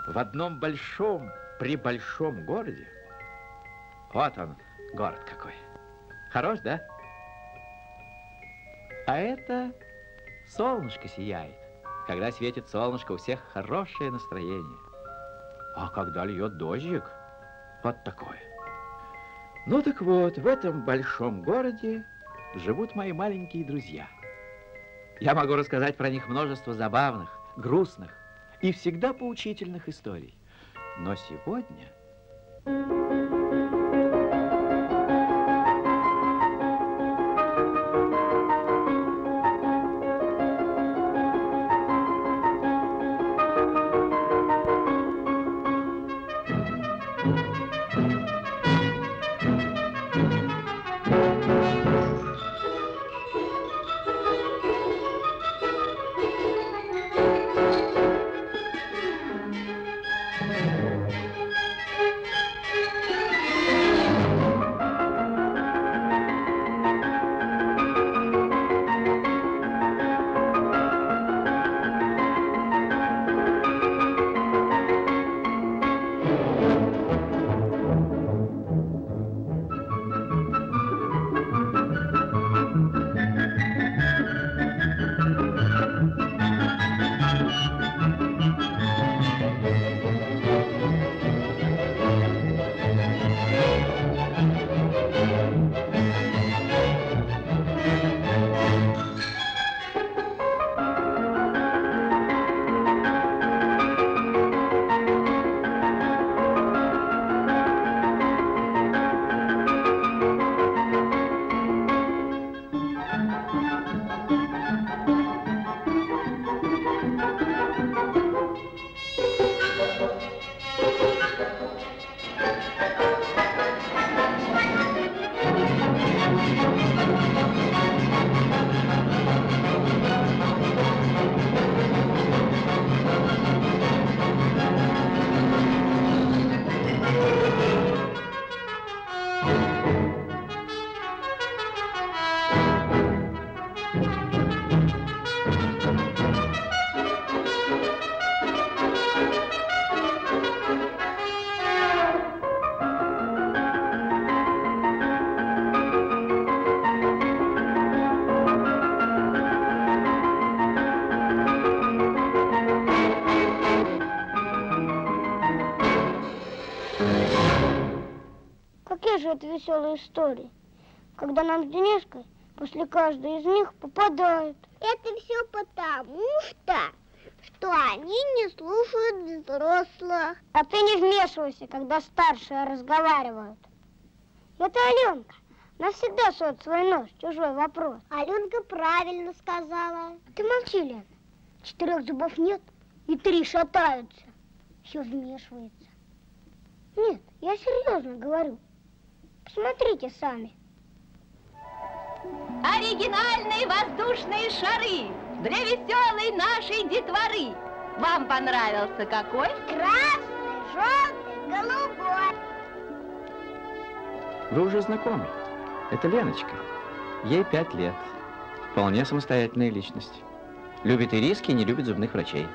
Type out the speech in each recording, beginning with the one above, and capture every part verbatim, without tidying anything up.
В одном большом, при большом городе. Вот он, город какой. Хорош, да? А это солнышко сияет. Когда светит солнышко, у всех хорошее настроение. А когда льет дождик, вот такое. Ну так вот, в этом большом городе живут мои маленькие друзья. Я могу рассказать про них множество забавных, грустных и всегда поучительных историй. Но сегодня... Это веселые истории, когда нам с Денежкой после каждой из них попадают. Это все потому что, что они не слушают взрослых. А ты не вмешивайся, когда старшие разговаривают. Это Аленка. Она всегда сует свой нос в чужой вопрос. Аленка правильно сказала. Ты молчи, Лен. Четырех зубов нет, и три шатаются. Все вмешивается. Нет, я серьезно говорю. Посмотрите сами. Оригинальные воздушные шары для веселой нашей детворы. Вам понравился какой? Красный, желтый, голубой. Вы уже знакомы. Это Леночка. Ей пять лет. Вполне самостоятельная личность. Любит ириски и не любит зубных врачей.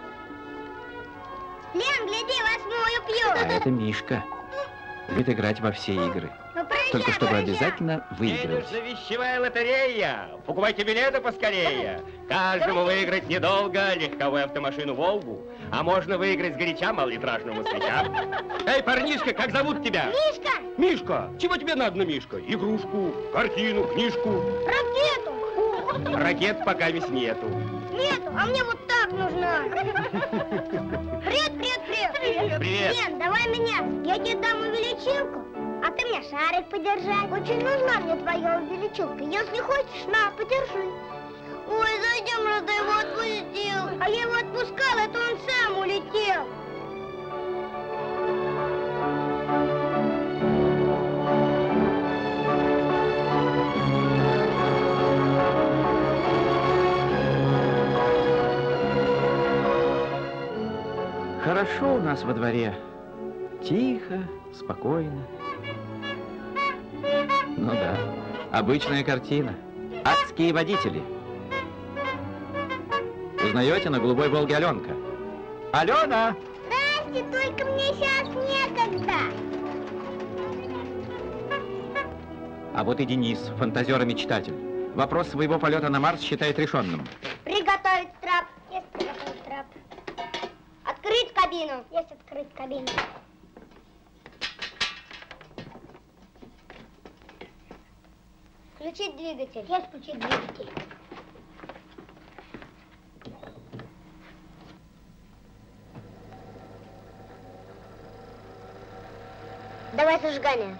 Лен, гляди, восьмую пьют. А это Мишка. Любит играть во все игры. Только чтобы обязательно выиграть. Это же вещевая лотерея. Покупайте билеты поскорее. Каждому выиграть недолго легковую автомашину «Волгу». А можно выиграть сгоряча малолитражного москвича. Эй, парнишка, как зовут тебя? Мишка. Мишка, чего тебе надо, Мишка? Игрушку, картину, книжку? Ракету. Ракет пока ведь нету. Нету, а мне вот так нужна. Привет, привет, привет. Привет. Привет. Лен, давай меня. Я тебе дам увеличилку. А ты мне шарик подержать. Очень нужна мне твоя увеличилка. Если хочешь, на, подержи. Ой, зачем же ты его отпустил? А я его отпускала, это он сам улетел. Хорошо у нас во дворе. Тихо, спокойно. Ну да, обычная картина. Адские водители. Узнаете, на голубой Волге Аленка. Алена! Давайте, только мне сейчас некогда. А вот и Денис, фантазер и мечтатель. Вопрос своего полета на Марс считает решенным. Приготовить трап. Есть приготовить трап. Открыть кабину. Есть открыть кабину. Включить двигатель. Есть включить двигатель. Давай зажигание.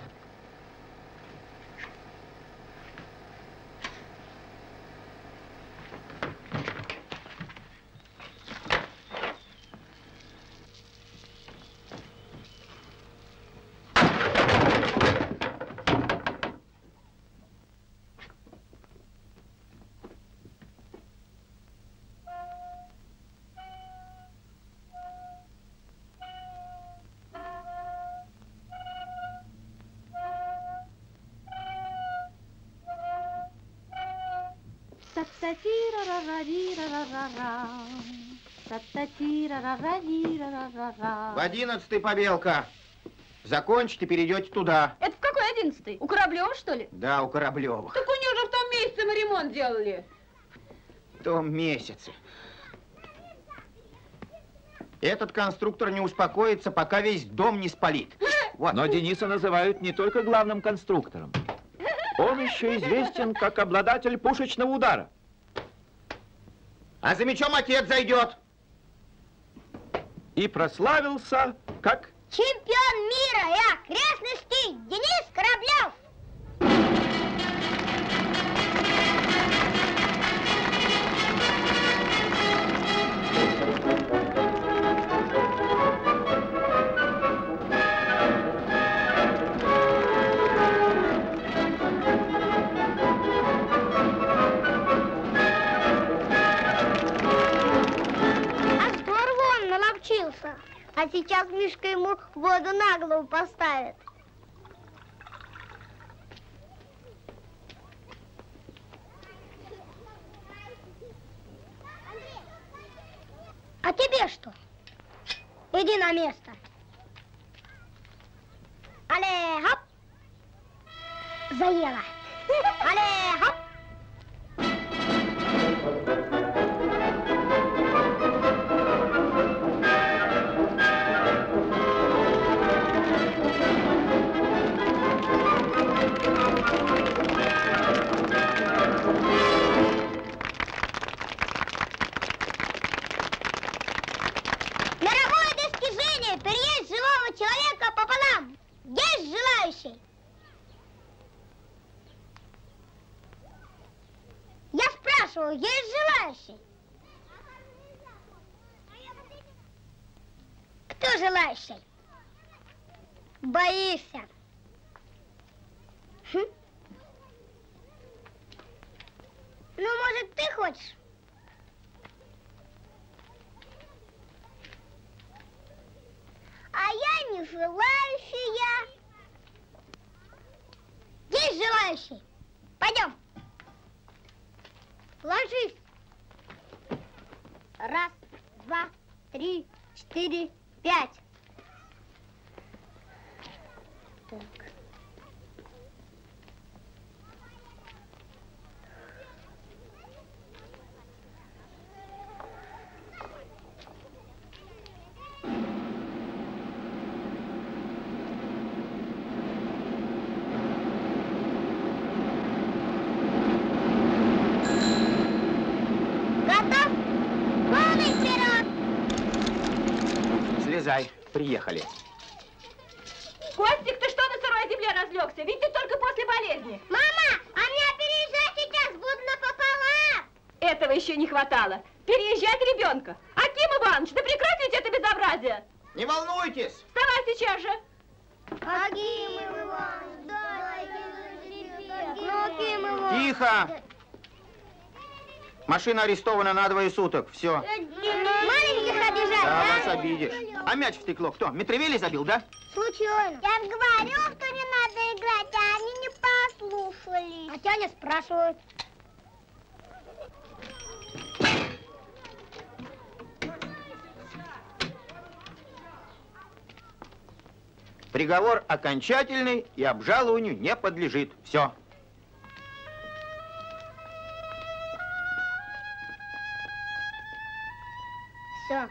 В одиннадцатый, Побелка. Закончите, перейдете туда. Это в какой одиннадцатый? У Кораблева, что ли? Да, у Кораблева. Так у нее же в том месяце мы ремонт делали. В том месяце. Этот конструктор не успокоится, пока весь дом не спалит. Вот. Но Дениса называют не только главным конструктором. Он еще известен как обладатель пушечного удара. А за мячом отец зайдет. И прославился как... Чемпион мира и окрестностей Денис Кораблев. А здорово он наловчился. А сейчас Мишка ему воду на голову поставит. А тебе что? Иди на место. Але, хоп. Заела. Але, хоп. Переезд живого человека пополам. Есть желающий? Я спрашиваю, есть желающий? Кто желающий? Боишься? Хм? Ну, может, ты хочешь? А я не желающая. Есть желающий? Пойдем. Ложись. Раз, два, три, четыре, пять. Так. Слезай, приехали. Костик, ты что на сырой земле разлегся? Ведь ты только после болезни. Мама, а мне переезжать сейчас буду напополам. Этого еще не хватало. Переезжать ребенка. Аким Иванович, да прекратите это безобразие. Не волнуйтесь. Вставай сейчас же. Аким Иванович, дайте Ну, Аким Иванович. Тихо. Машина арестована на двое суток. Все. Маленьких обижать, Да, да? вас обидишь. А мяч в стекло кто? Митревели забил, да? Случайно. Я же говорю, что не надо играть, а они не послушали. А Тяня спрашивает. Приговор окончательный и обжалованию не подлежит. Все. Все.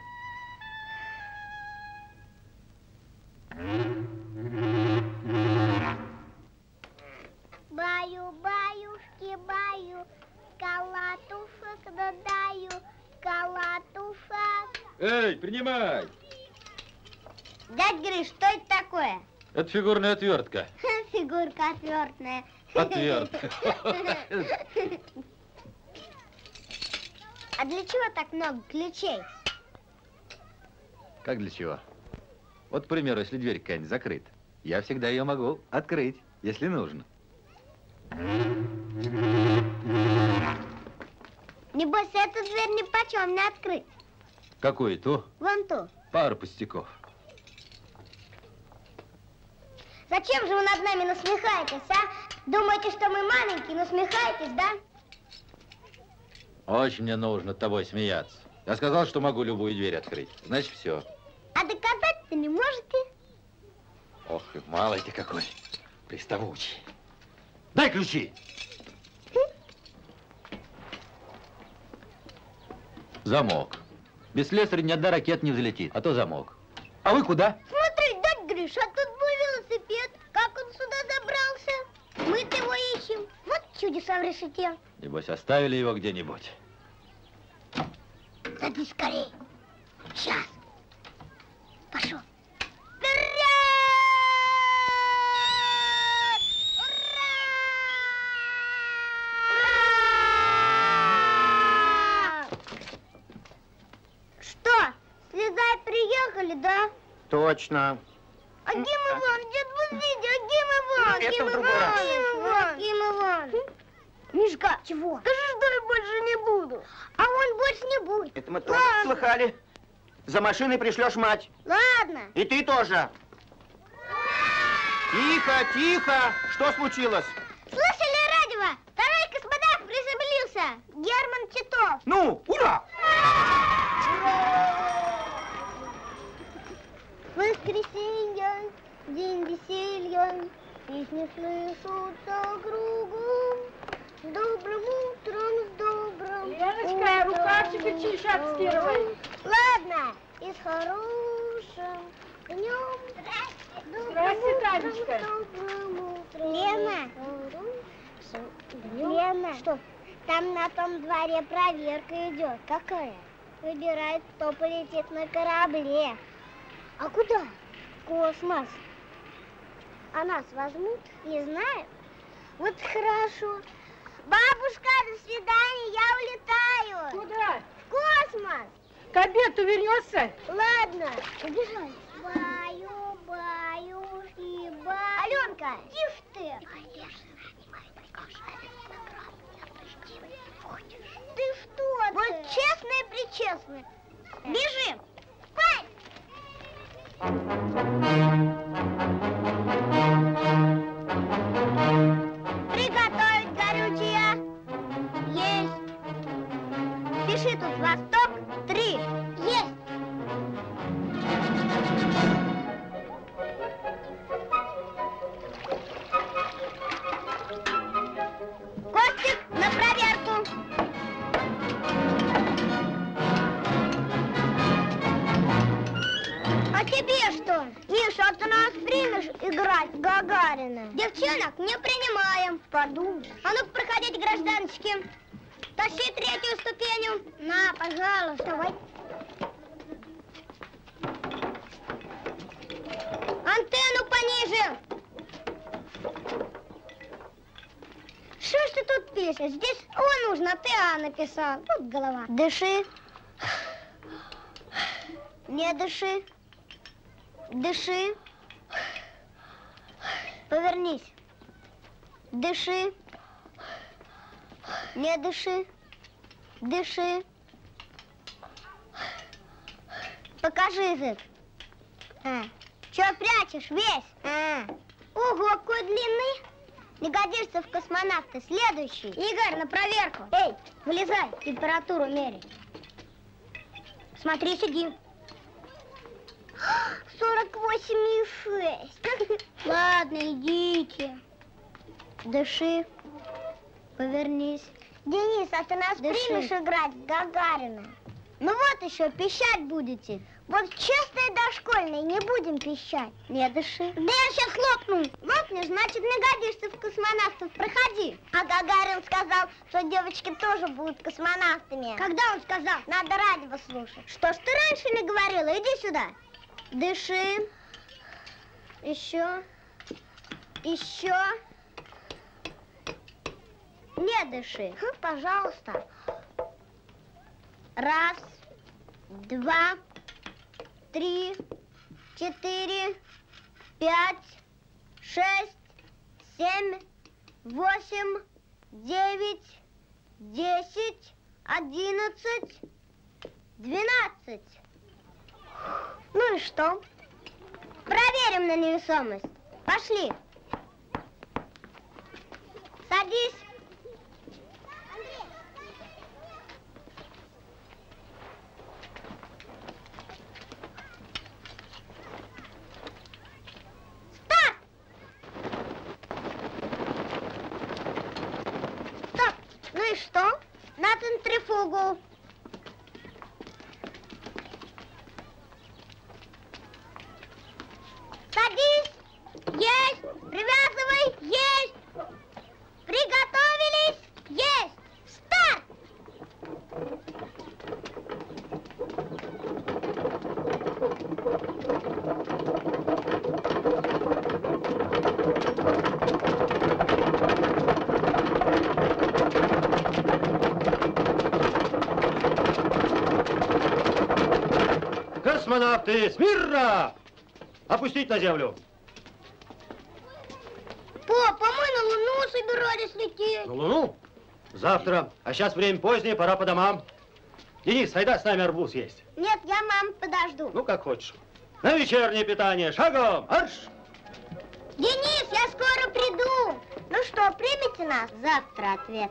Баю-баюшки, баю, колотушек додаю, колотушек. Эй, принимай! Дядь Гриш, что это такое? Это фигурная отвертка. Фигурка отвертная. Отвертка. А для чего так много ключей? Как для чего? Вот, к примеру, если дверь какая-нибудь закрыта, я всегда ее могу открыть, если нужно. Небось, эту дверь ни почем не открыть. Какую ту? Вон ту. Пару пустяков. Зачем же вы над нами насмехаетесь, а? Думаете, что мы маленькие, насмехаетесь, да? Очень мне нужно над тобой смеяться. Я сказал, что могу любую дверь открыть. Значит, все. А доказать-то не можете? Ох, и малый ты какой. Приставучий. Дай ключи! Замок. Без слесаря ни одна ракета не взлетит, а то замок. А вы куда? Смотри, дядь Гриш, а тут был велосипед. Как он сюда забрался? Мы-то его ищем. Вот чудеса в решете. Небось, оставили его где-нибудь. Садись скорей. Сейчас. Пошел. Вперед! Ура! Что, слезай, приехали, да? Точно. Аким Иванович, отпустите, Аким Иванович! Это в другой раз. Аким Иванович! Мишка, чего? Скажи, что я больше не буду. А он больше не будет. Это мы тоже слыхали. За машиной пришлешь мать. Ладно. И ты тоже. Тихо, тихо. Что случилось? Слышали радио? Второй космонавт приземлился. Герман Титов. Ну, ура! Воскресенье, день веселья, песни слышатся кругом. С добрым утром, с добрым Леночка, рукавчик и тише отстирывай. Ладно, и с хорошим днем. Здрасте, Танечка. Лена, Лена, что? Там на том дворе проверка идет. Какая? Выбирает, кто полетит на корабле. А куда? В космос. А нас возьмут? Не знаю. Вот хорошо. Бабушка, до свидания, я улетаю. Куда? В космос. К обеду вернешься? Ладно, убежали. Баю, баюшки, баю. Аленка, тише ты. Ты что? Вот честный-причестный. Бежим. Пой! Приготовить горючее. Есть. Пиши тут Восток три. Есть. Костик, на проверку. А тебе что? Миша, а ты нас примешь играть в Гагарина? Девчонок не принимаем. Подумай. А ну-ка, проходите, гражданочки. Тащи третью ступеню. На, пожалуйста. Давай. Антенну пониже. Что ж ты тут пишешь? Здесь О нужно, ты А написал. Тут голова. Дыши. Не дыши. Дыши. Повернись. Дыши. Не дыши. Дыши. Покажи язык. А. Че прячешь весь? А. Ого, какой длинный. Не годишься в космонавты. Следующий. Игорь, на проверку. Эй, вылезай, температуру меряй. Смотри, сиди. сорок восемь восемь и шесть. Ладно, идите. Дыши. Повернись. Денис, а ты нас Дыши. примешь играть в Гагарина? Ну вот еще, пищать будете. Вот честные дошкольные, не будем пищать. Не дыши. Да я сейчас хлопну. Лопнешь, значит, не годишься в космонавтов. Проходи. А Гагарин сказал, что девочки тоже будут космонавтами. Когда он сказал? Надо радио слушать. Что ж ты раньше не говорила? Иди сюда. Дыши. Еще. Еще. Не дыши. Хм, пожалуйста. Раз, два, три, четыре, пять, шесть, семь, восемь, девять, десять, одиннадцать, двенадцать. Ну и что? Проверим на невесомость. Пошли. Садись. Ну и что? На центрифугу. Садись. Есть. Привязывай. Есть. Приготовились. Есть. Старт. Космонавты, смирно! Опустить на землю. Папа, мы на Луну собирались лететь. На Луну? Завтра. А сейчас время позднее, пора по домам. Денис, айда с нами арбуз есть. Нет, я маму подожду. Ну, как хочешь. На вечернее питание. Шагом! Арш! Денис, я скоро приду. Ну что, примете нас? Завтра ответ.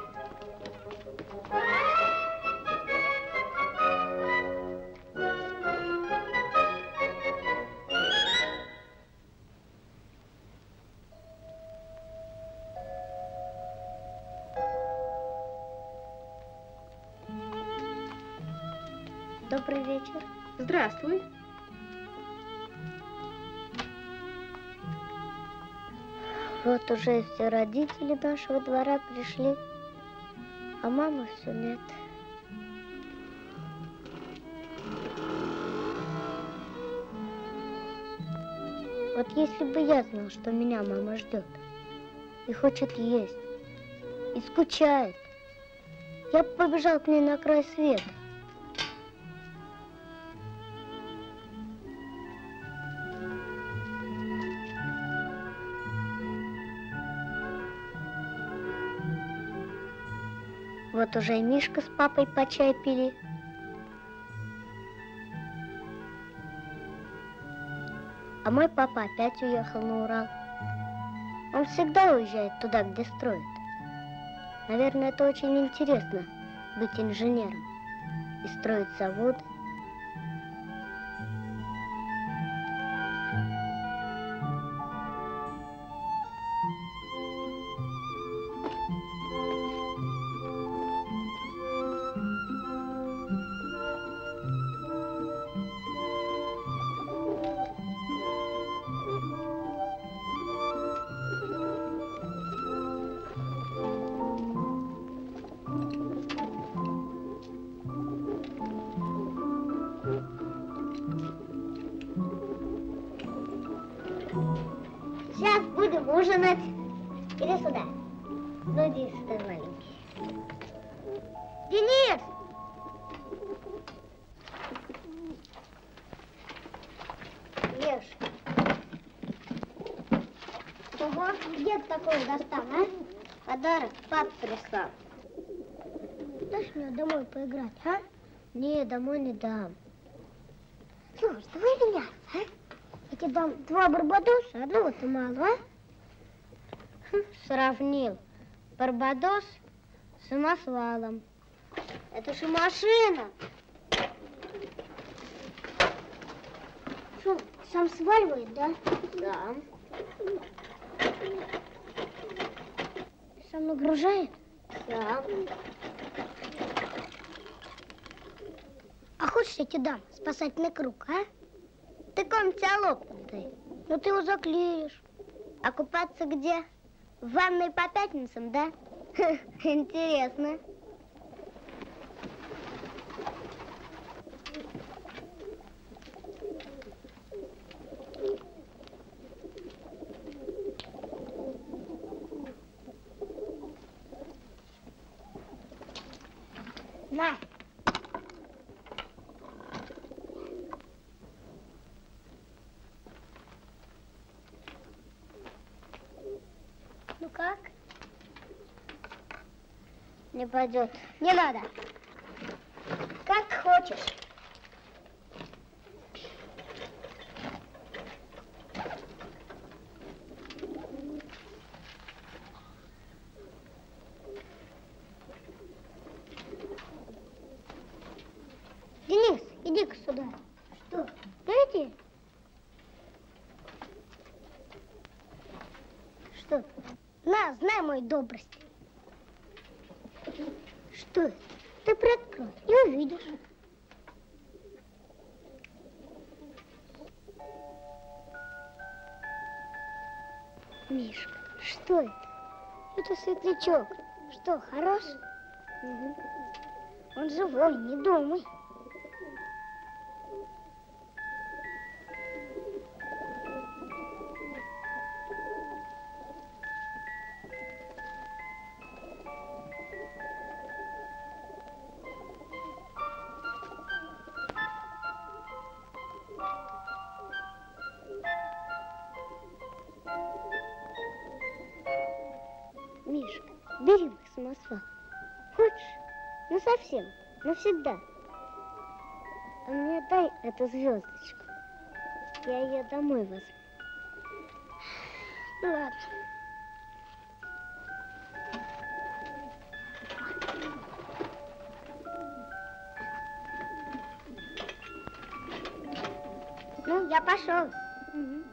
Добрый вечер. Здравствуй. Вот уже все родители нашего двора пришли, а мамы все нет. Вот если бы я знал, что меня мама ждет и хочет есть, и скучает, я бы побежал к ней на край света. Вот уже и Мишка с папой по чай пили. А мой папа опять уехал на Урал. Он всегда уезжает туда, где строят. Наверное, это очень интересно быть инженером и строить заводы. Сейчас будем ужинать. Иди сюда. Ну, иди сюда, маленький. Денис! Ешь. Ого, где ты такое достал, а? Подарок папа прислал. Дашь мне домой поиграть, а? Не, домой не дам. Слушай, давай меня, а? Я тебе дам два барбадоса, одного-то мало, а? Хм, сравнил Барбадос с самосвалом. Это же машина. Что, сам сваливает, да? Да. Сам нагружает? Да. А хочешь, я тебе дам спасательный круг, а? Ты ком тебя лопнутый. Ну ты его заклеишь. А купаться где? В ванной по пятницам, да? Интересно. На. Ну как? Не пойдет. Не надо. Как хочешь. Денис, иди-ка сюда. Что? Ну иди. Что? На, знай мой добрость. Что это? Ты приоткрой и увидишь. Мишка, что это? Это светлячок. Что, хорош? Угу. Он живой, не думай. Мишка, бери мой самосвал. Хочешь? Ну совсем, навсегда. А мне дай эту звездочку. Я ее домой возьму. Ну ладно. Ну, я пошел. Угу.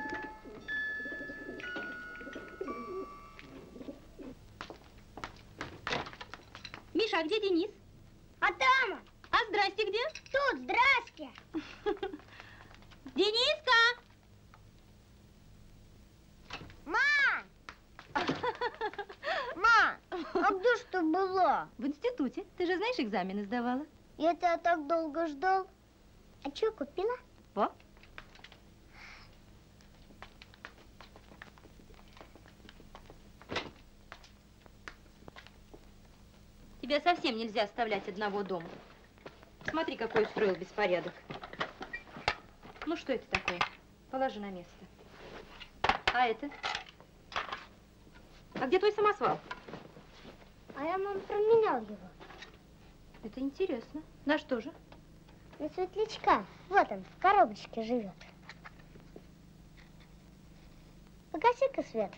Миша, а где Денис? А там? А здрасте где? Тут, здрасте. Дениска! Ма! Ма, а где ж ты была? В институте. Ты же знаешь, экзамены сдавала. Я тебя так долго ждал. А что купила? Во. Тебя совсем нельзя оставлять одного дома. Смотри, какой устроил беспорядок. Ну, что это такое? Положи на место. А это? А где твой самосвал? А я, мам, променял его. Это интересно. На что же? На светлячка. Вот он, в коробочке живет. Погаси-ка свет.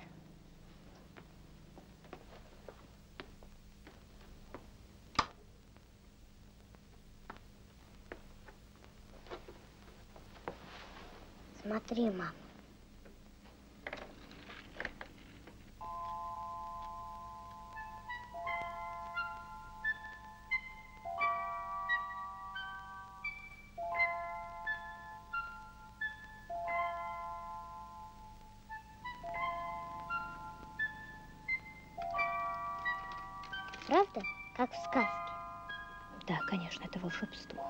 Смотри, мам. Правда, как в сказке? Да, конечно, это волшебство.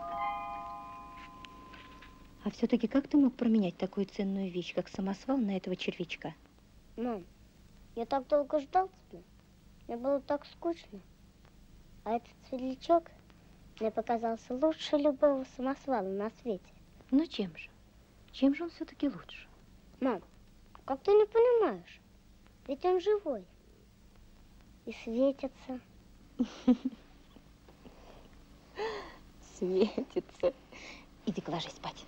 А все-таки как ты мог променять такую ценную вещь, как самосвал, на этого червячка? Мам, я так долго ждал тебя. Мне было так скучно. А этот светлячок мне показался лучше любого самосвала на свете. Ну чем же? Чем же он все-таки лучше? Мам, как ты не понимаешь? Ведь он живой. И светится. Светится. Иди-ка ложись спать.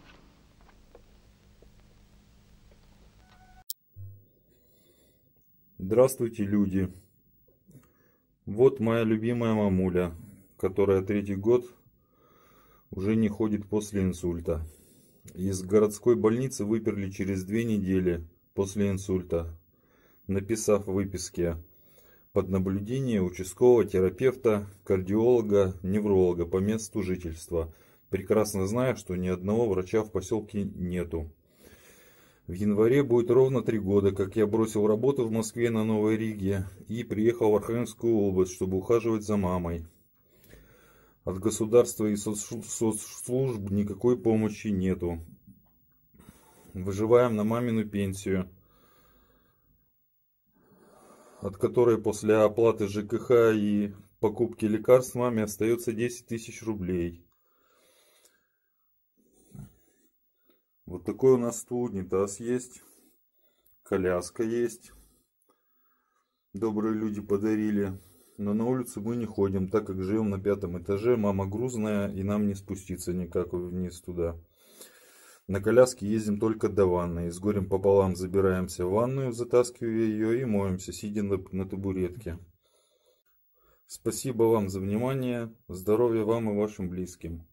Здравствуйте, люди. Вот моя любимая мамуля, которая третий год уже не ходит после инсульта. Из городской больницы выперли через две недели после инсульта, написав в выписке: под наблюдение участкового терапевта, кардиолога, невролога по месту жительства, прекрасно зная, что ни одного врача в поселке нету. В январе будет ровно три года, как я бросил работу в Москве на Новой Риге и приехал в Архангельскую область, чтобы ухаживать за мамой. От государства и соцслужб никакой помощи нету. Выживаем на мамину пенсию, от которой после оплаты ЖКХ и покупки лекарств маме остается десять тысяч рублей. Вот такой у нас тут унитаз есть, коляска есть. Добрые люди подарили. Но на улицу мы не ходим, так как живем на пятом этаже. Мама грузная, и нам не спуститься никак вниз туда. На коляске ездим только до ванной. С горем пополам забираемся в ванную, затаскивая ее и моемся, сидя на, на табуретке. Спасибо вам за внимание. Здоровья вам и вашим близким.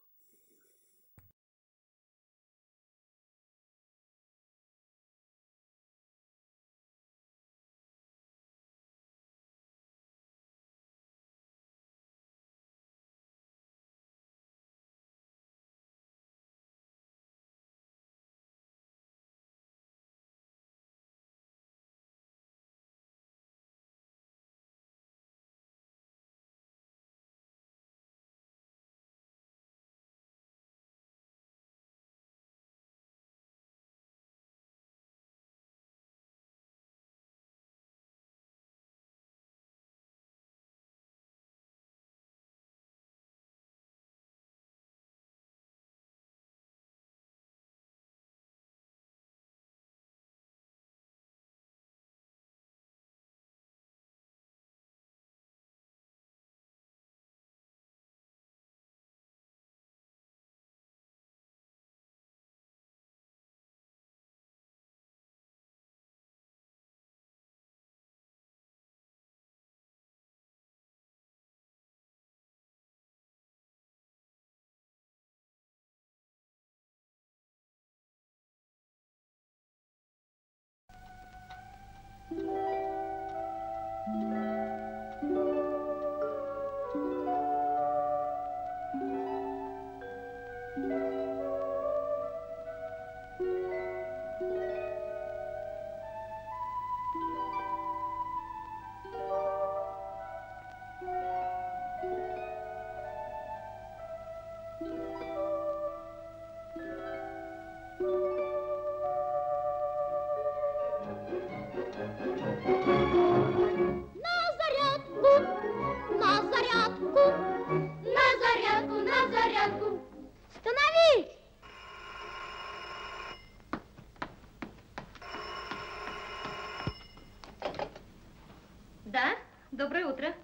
Да, доброе утро.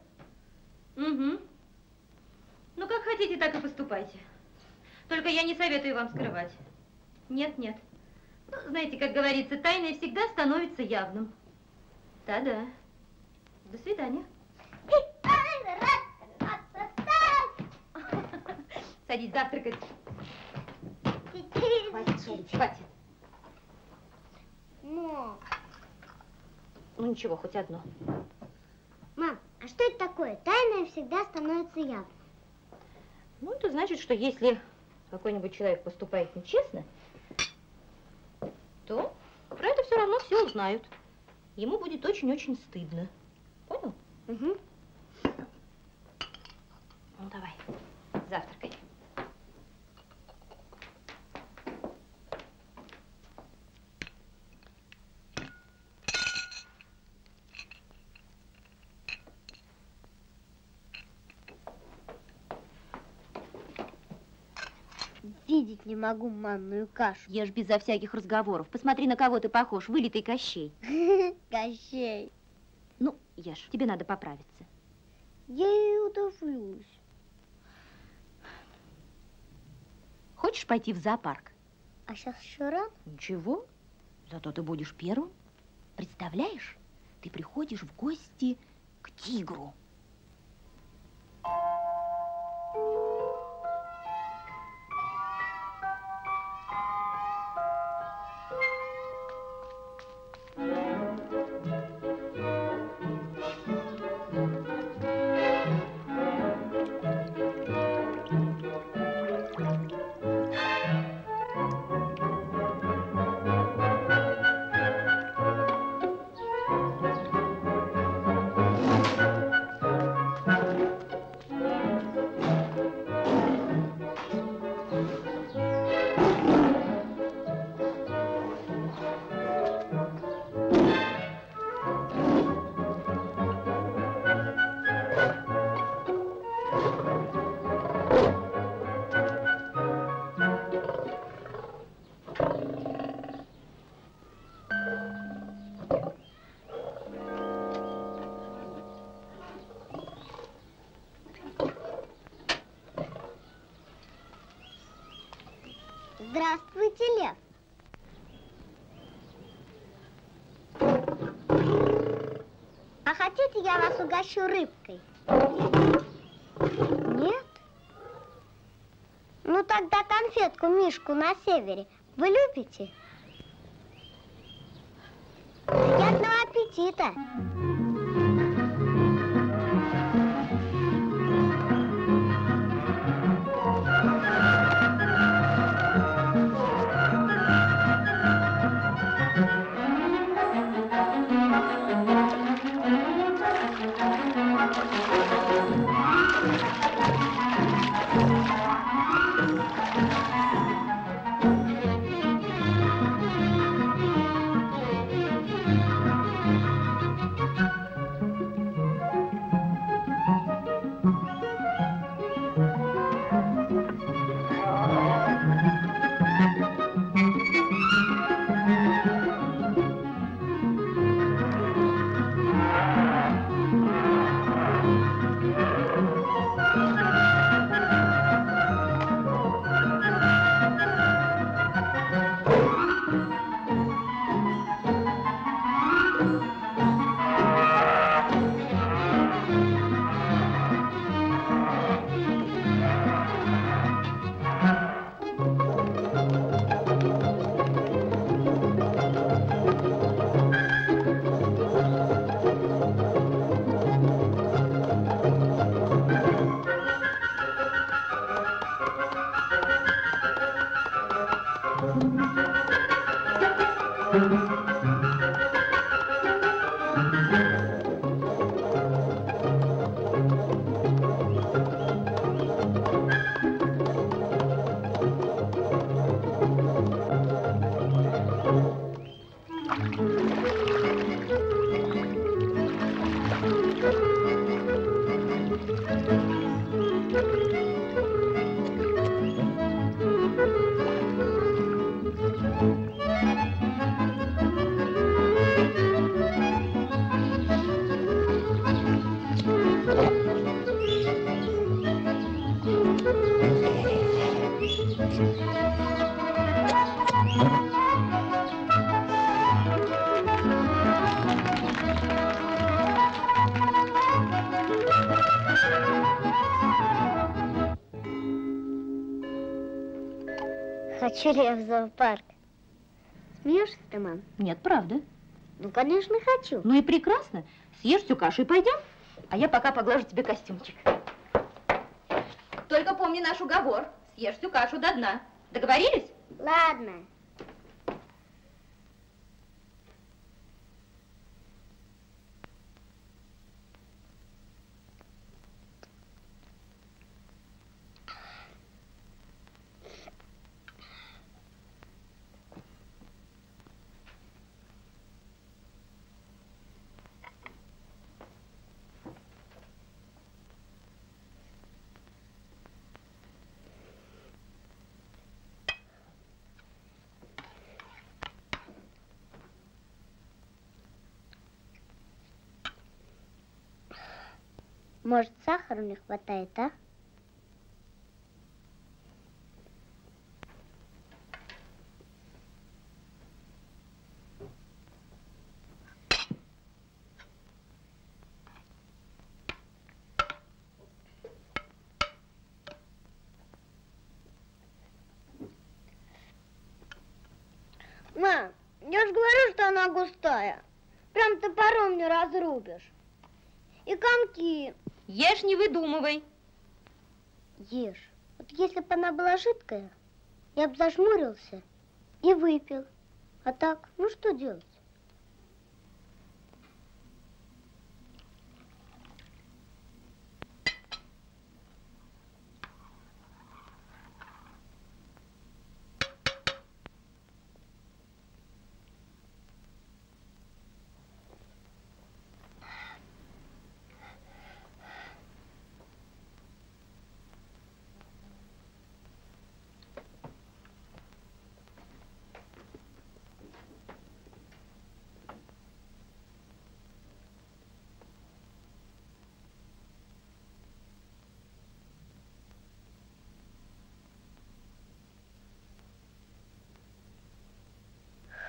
Угу. Ну, как хотите, так и поступайте. Только я не советую вам скрывать. Нет, нет. Ну, знаете, как говорится, тайное всегда становится явным. Да-да. До свидания. Садись завтракать. Хватит шалить, хватит. Мам. Ну, ничего, хоть одно. Мам, а что это такое? Тайное всегда становится явным. Ну, это значит, что если какой-нибудь человек поступает нечестно, то про это все равно все узнают. Ему будет очень-очень стыдно. Понял? Угу. Ну, давай, завтракай. Видеть не могу манную кашу. Ешь безо всяких разговоров. Посмотри, на кого ты похож. Вылитый Кощей. Кощей. Ну, ешь. Тебе надо поправиться. Я и удавлюсь. Хочешь пойти в зоопарк? А сейчас еще рано? Ничего. Зато ты будешь первым. Представляешь? Ты приходишь в гости к тигру. тетя Лев. А хотите, я вас угощу рыбкой? Нет? Ну тогда конфетку Мишку на севере вы любите? Приятного аппетита! Хочу ли я в зоопарк? Смеешься ты, мам? Нет, правда. Ну, конечно, хочу. Ну и прекрасно. Съешь всю кашу и пойдем. А я пока поглажу тебе костюмчик. Только помни наш уговор. Съешь всю кашу до дна. Договорились? Ладно. Может, сахара не хватает, а? Мам, я же говорю, что она густая. Прям топором не разрубишь. И комки. Ешь, не выдумывай. Ешь. Вот если бы она была жидкая, я бы зажмурился и выпил. А так, ну что делать?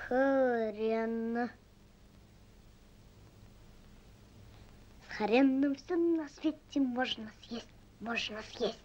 Хрен. С хреном все на свете можно съесть, можно съесть.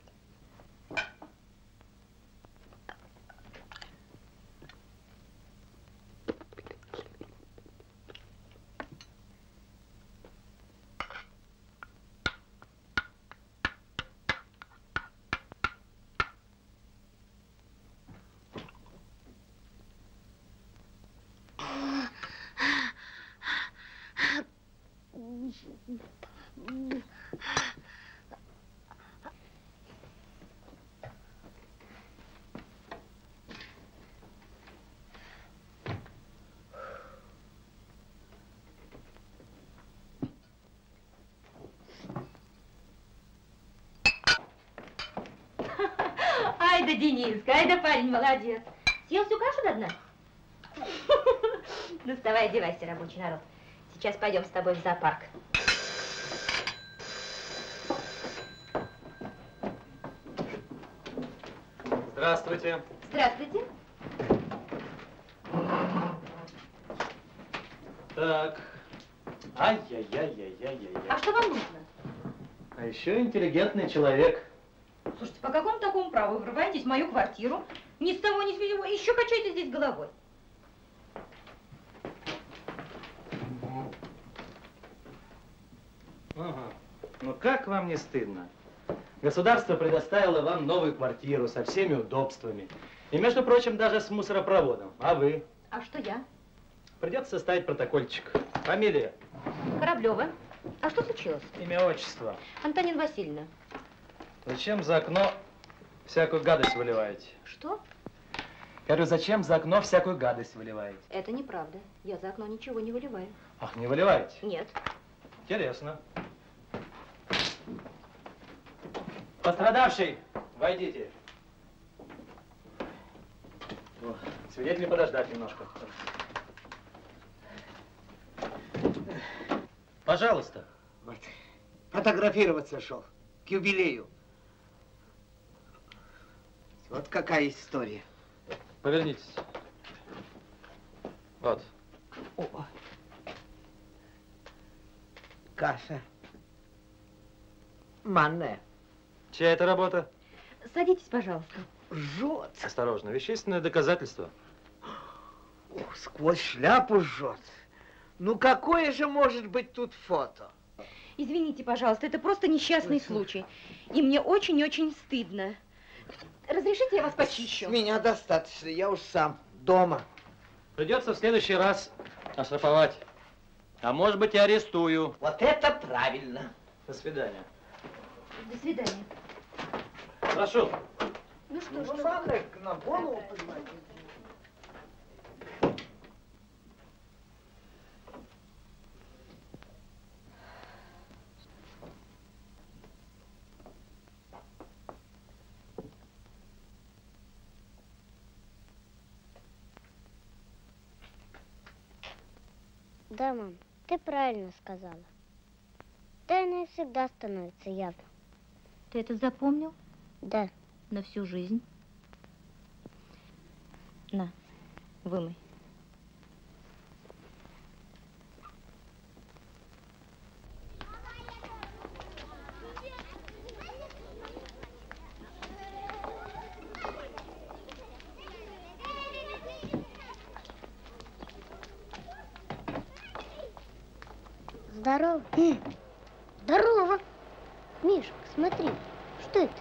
Ай да Дениска, ай да парень, молодец. Съел всю кашу до дна? Ну, вставай, одевайся, рабочий народ. Сейчас пойдем с тобой в зоопарк. Здравствуйте. Здравствуйте. Так. Ай-яй-яй-яй-яй-яй. А что вам нужно? А еще интеллигентный человек. Слушайте, по какому такому праву вы врываетесь в мою квартиру? Ни с того, ни с сего, еще качаете здесь головой. Ага. Ну как вам не стыдно? Государство предоставило вам новую квартиру со всеми удобствами. И, между прочим, даже с мусоропроводом. А вы? А что я? Придется составить протокольчик. Фамилия? Кораблева. А что случилось? Имя, отчество. Антонина Васильевна. Зачем за окно всякую гадость выливаете? Что? Говорю, зачем за окно всякую гадость выливаете? Это неправда. Я за окно ничего не выливаю. Ах, не выливаете? Нет. Интересно. Пострадавший, войдите. О, свидетели подождать немножко. Пожалуйста. Вот. Фотографироваться шел к юбилею. Вот какая история. Повернитесь. Вот. О. Каша. Манная. Чья это работа? Садитесь, пожалуйста. Жжет. Осторожно, вещественное доказательство. Ух, сквозь шляпу жжет. Ну какое же может быть тут фото? Извините, пожалуйста, это просто несчастный случай. И мне очень-очень стыдно. Разрешите, я вас почищу? С меня достаточно, я уж сам дома. Придется в следующий раз оштрафовать. А может быть, и арестую. Вот это правильно. До свидания. До свидания. Прошу. Ну что, Ну, что? надо на голову поднимать. Да, мам, ты правильно сказала. Тайное всегда становится явным. Ты это запомнил? Да. На всю жизнь. На, вымой. Здорово. М, Здорово. Мишка, смотри, что это?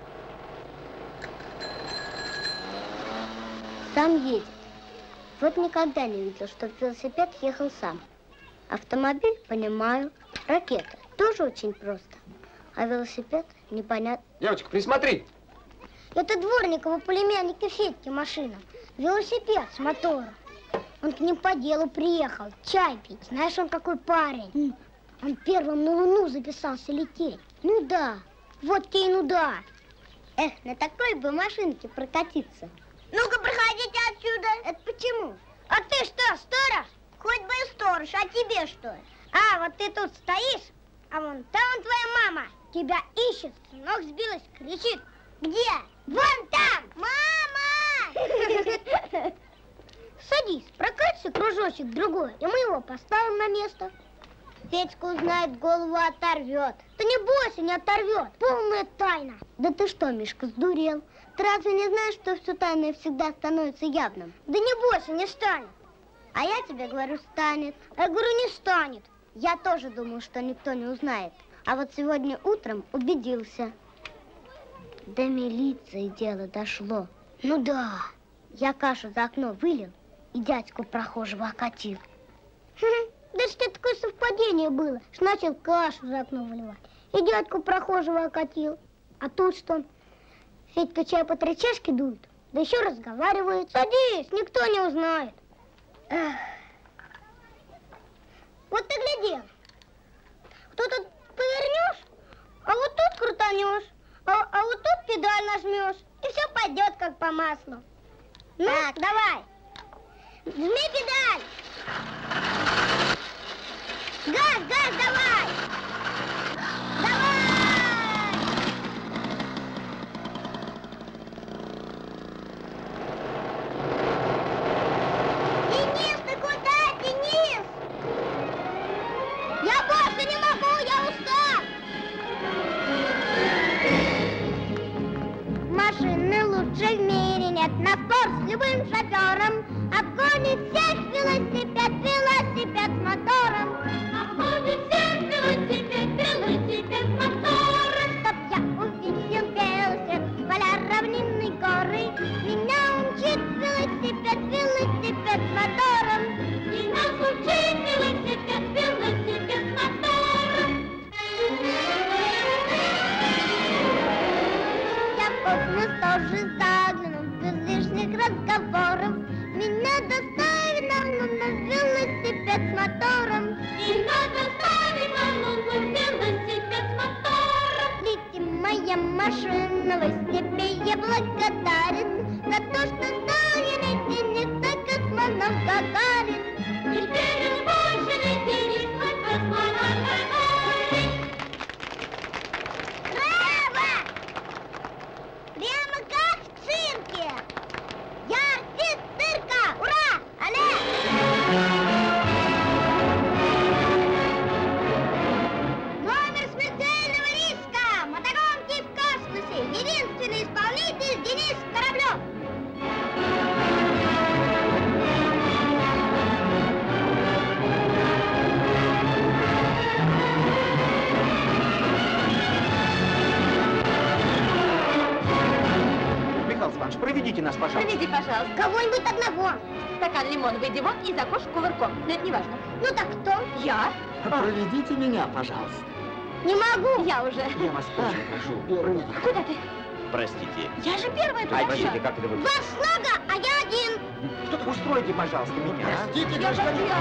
Сам едет. Вот никогда не видел, чтобы велосипед ехал сам. Автомобиль, понимаю. Ракета тоже очень просто. А велосипед непонятно. Девочка, присмотри. Это Дворникова племянника Федьки машина. Велосипед с мотором. Он к ним по делу приехал, чай пить. Знаешь, он какой парень. Он первым на Луну записался лететь. Ну да, вот тебе и ну да. Эх, на такой бы машинке прокатиться. Ну-ка, проходите отсюда. Это почему? А ты что, сторож? Хоть бы и сторож, а тебе что? А, вот ты тут стоишь, а вон там твоя мама тебя ищет, с ног сбилась, кричит. Где? Вон там! Мама! Садись, прокатишь кружочек другой, и мы его поставим на место. Федька узнает, голову оторвет. Да не бойся, не оторвет. Полная тайна. Да ты что, Мишка, сдурел? Ты разве не знаешь, что все тайное всегда становится явным? Да не бойся, не станет. А я тебе говорю, станет. А я говорю, не станет. Я тоже думал, что никто не узнает. А вот сегодня утром убедился. До милиции дело дошло. Ну да. Я кашу за окно вылил и дядьку прохожего окатил. Да что такое совпадение было, что начал кашу за окно выливать. И дядьку прохожего окатил. А тут что? Федька чай по три чашки дует, да еще разговаривает. Садись, никто не узнает. Эх. Вот ты гляди. Кто тут повернешь, а вот тут крутанешь, а, а вот тут педаль нажмешь, и все пойдет как по маслу. Ну, так, давай. Жми педаль. Газ, газ, давай! Давай! Денис, ты куда, Денис? Я больше не могу, я устал! Машины лучше в мире нет, на спор с любым шофером обгонит всех велосипед, велосипед с мотором. Обгонит всех велосипед, велосипед с мотором. Чтоб я увидел белый свет, поля, равнины, горы, меня умчит велосипед, велосипед с мотором. И нас умчит велосипед, велосипед с мотором. Я в космос тоже заглянул, без лишних разговоров. Меня доставит на Луну велосипед с мотором. Меня доставит на Луну велосипед с мотором. Летим, моя машина, вы себе я благодарен за то, что стал я лететь, так космонавт Гагарин. Теперь он больше летит, как космонавт Гагарин. Браво! Прямо как в цирке. Я артист цирка! Ура! Алле! Номер смертельного риска! Мотогонки в космосе! Единственный исполнитель Денис Кораблев! Михаил Иванович, проведите нас, пожалуйста. Проведи, пожалуйста. Кого-нибудь одного. Стакан лимоновый диван и за окошко кувырком. Но это не важно. Ну так кто? Я? Проведите меня, пожалуйста. Не могу. Я уже. Я вас очень прошу. Куда ты? Простите. Я же первая туда Простите, шла. как это вы? Два слога, а я один. Что-то устройте, пожалуйста, меня. а? Простите, Я же гражданин.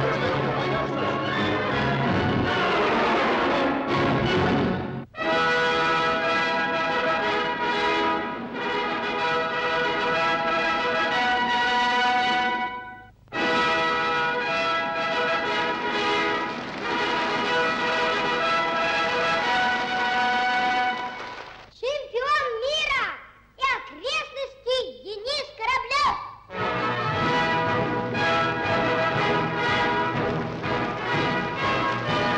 Чемпион мира и окрестностей Денис Кораблев.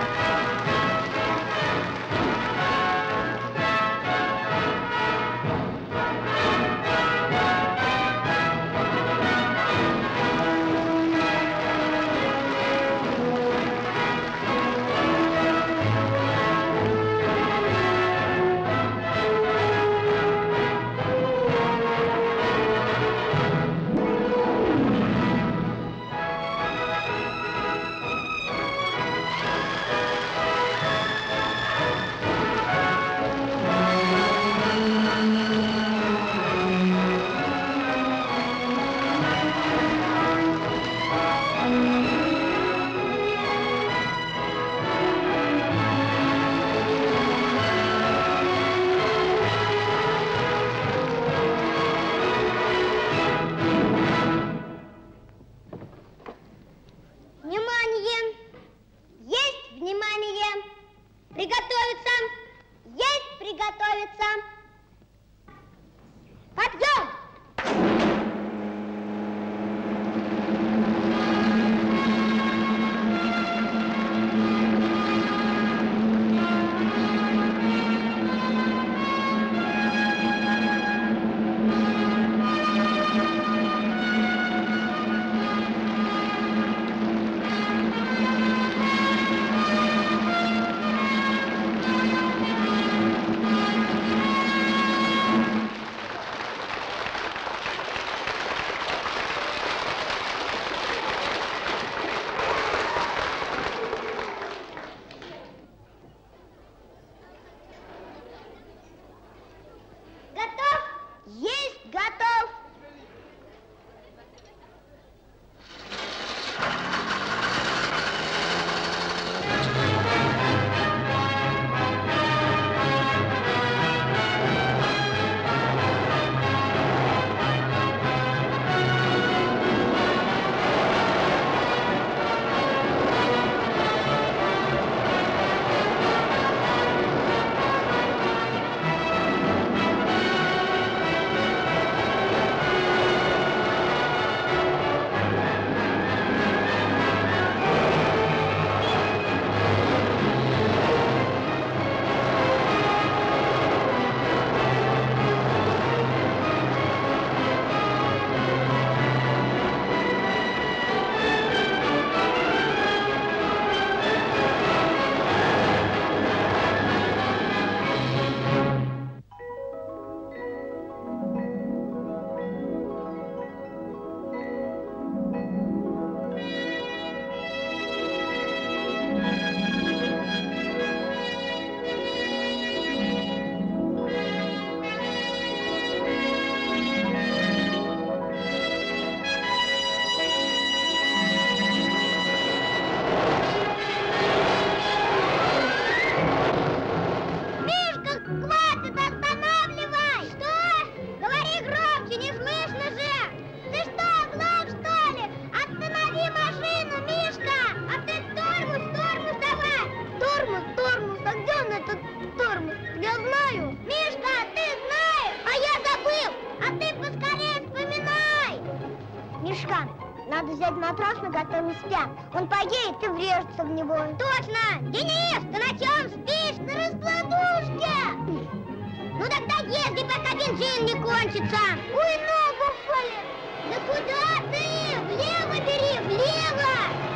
Надо взять матрас, на котором спят. Он поедет и врежется в него. Точно! Денис, ты на чем спишь? На раскладушке! Ну тогда езди, пока бензин не кончится. Ой, ногу колет! Да куда ты? Влево бери, влево!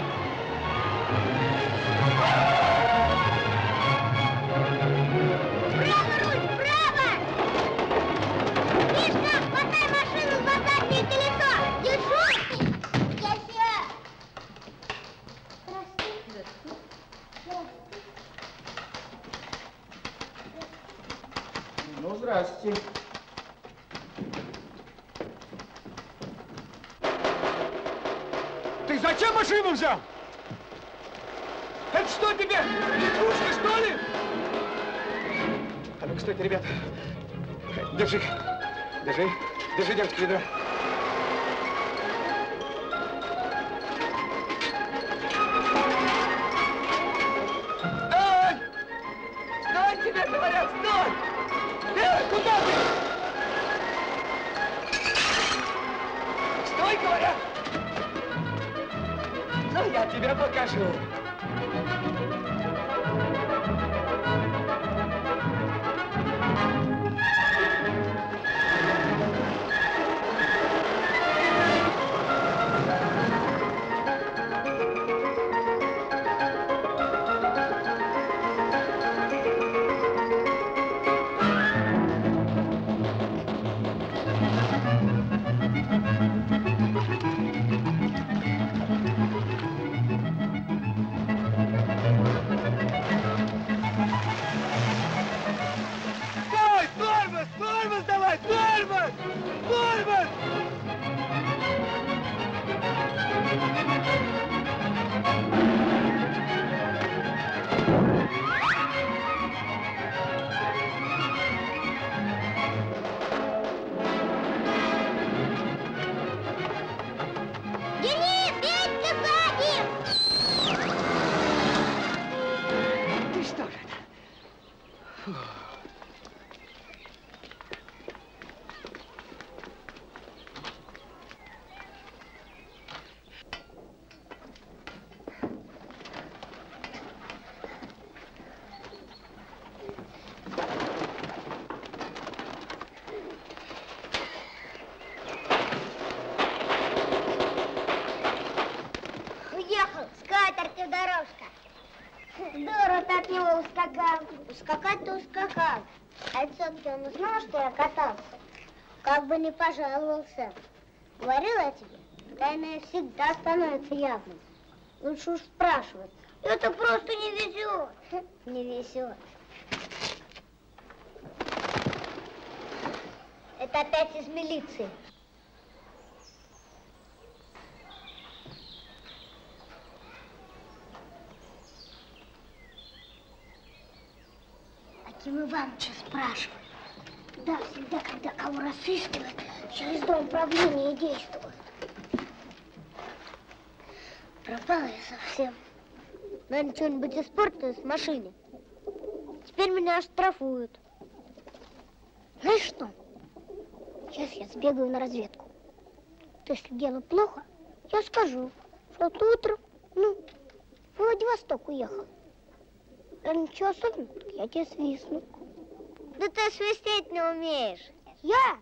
Вправо руль, вправо! Мишка, хватай машину за заднее колесо! Держу! Я все! Ну, здрасте. Ты зачем машину взял? Это что тебе, игрушка, что ли? А ну-ка, стойте, ребят. Держи, держи, держи, девочка, ведро. Стой! Стой, тебе говорят, стой! Эй, куда ты? Стой, говорят! Ну, я тебе покажу. Здорово ты от него ускакал. Ускакать-то ускакал. А все-таки он узнал, что я катался. Как бы не пожаловался. Говорила я тебе, тайное всегда становится явным. Лучше уж спрашивать. Это просто не везет. Не везет. Это опять из милиции. Аким Ивановича спрашивают. Да, всегда, когда кого разыскивают, через дом управления действуют. Пропала я совсем. Наверное, что-нибудь испортилось в машине. Теперь меня оштрафуют. Знаешь что? Сейчас я сбегаю на разведку. То если дело плохо, я скажу, что ты утром, ну, в Владивосток уехал. А ничего особенного, я тебе свистну. Да ты свистеть не умеешь. Я?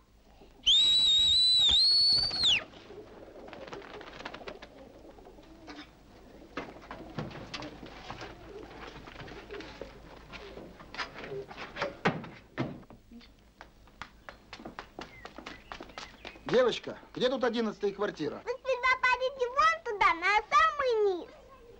Девочка, где тут одиннадцатая квартира? Вы сперва пойдите вон туда, на самый низ.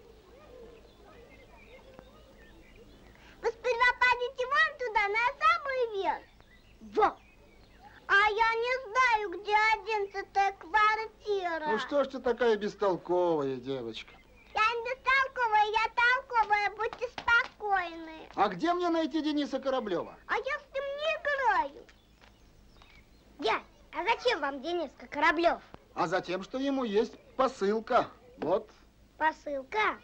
Вы сперва пойдите вон туда, на самый верх. Во! А я не знаю, где одиннадцатая квартира. Ну что ж ты такая бестолковая, девочка? Я не бестолковая, я толковая, будьте спокойны. А где мне найти Дениса Кораблева? А я с ним не играю. Дядь, а зачем вам Дениска Кораблев? А затем, что ему есть посылка. Вот. Посылка?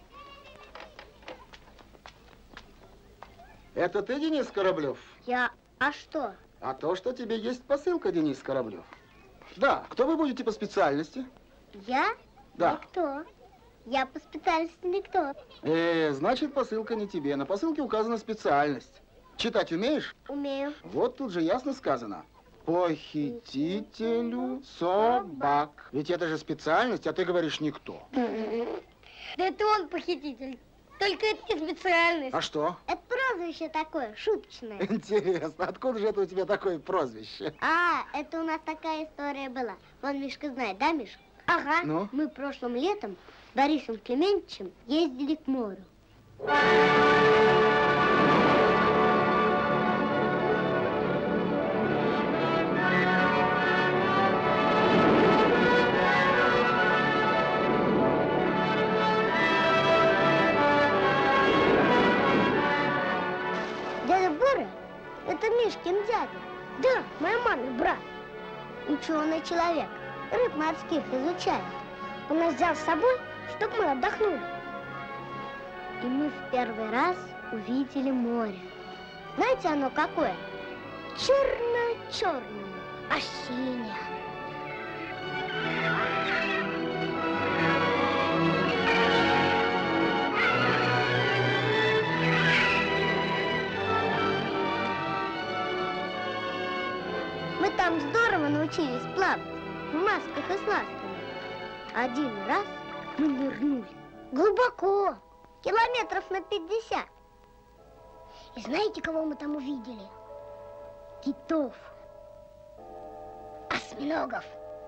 Это ты, Денис Кораблев? Я... А что? А то, что тебе есть посылка, Денис Кораблев. Да, кто вы будете по специальности? Я? Да. Никто. Я по специальности никто. Э, значит, посылка не тебе. На посылке указана специальность. Читать умеешь? Умею. Вот тут же ясно сказано. Похитителю собак. Ведь это же специальность, а ты говоришь никто. Да это он похититель. Только это не специальность. А что? Это прозвище такое, шуточное. Интересно, откуда же это у тебя такое прозвище? А, это у нас такая история была. Вон Мишка знает, да, Мишка? Ага. Ну? Мы прошлым летом с Борисом Клементьевичем ездили к морю. Дядя Боря, это Мишкин дядя. Да, моя мама, брат. Ученый человек, рыб морских изучает. Он нас взял с собой, чтобы мы отдохнули. И мы в первый раз увидели море. Знаете, оно какое? Черно-черное, а синее. Мы там здорово научились плавать, в масках и с ластами. Один раз мы нырнули глубоко, километров на пятьдесят. И знаете, кого мы там увидели? Китов, осьминогов.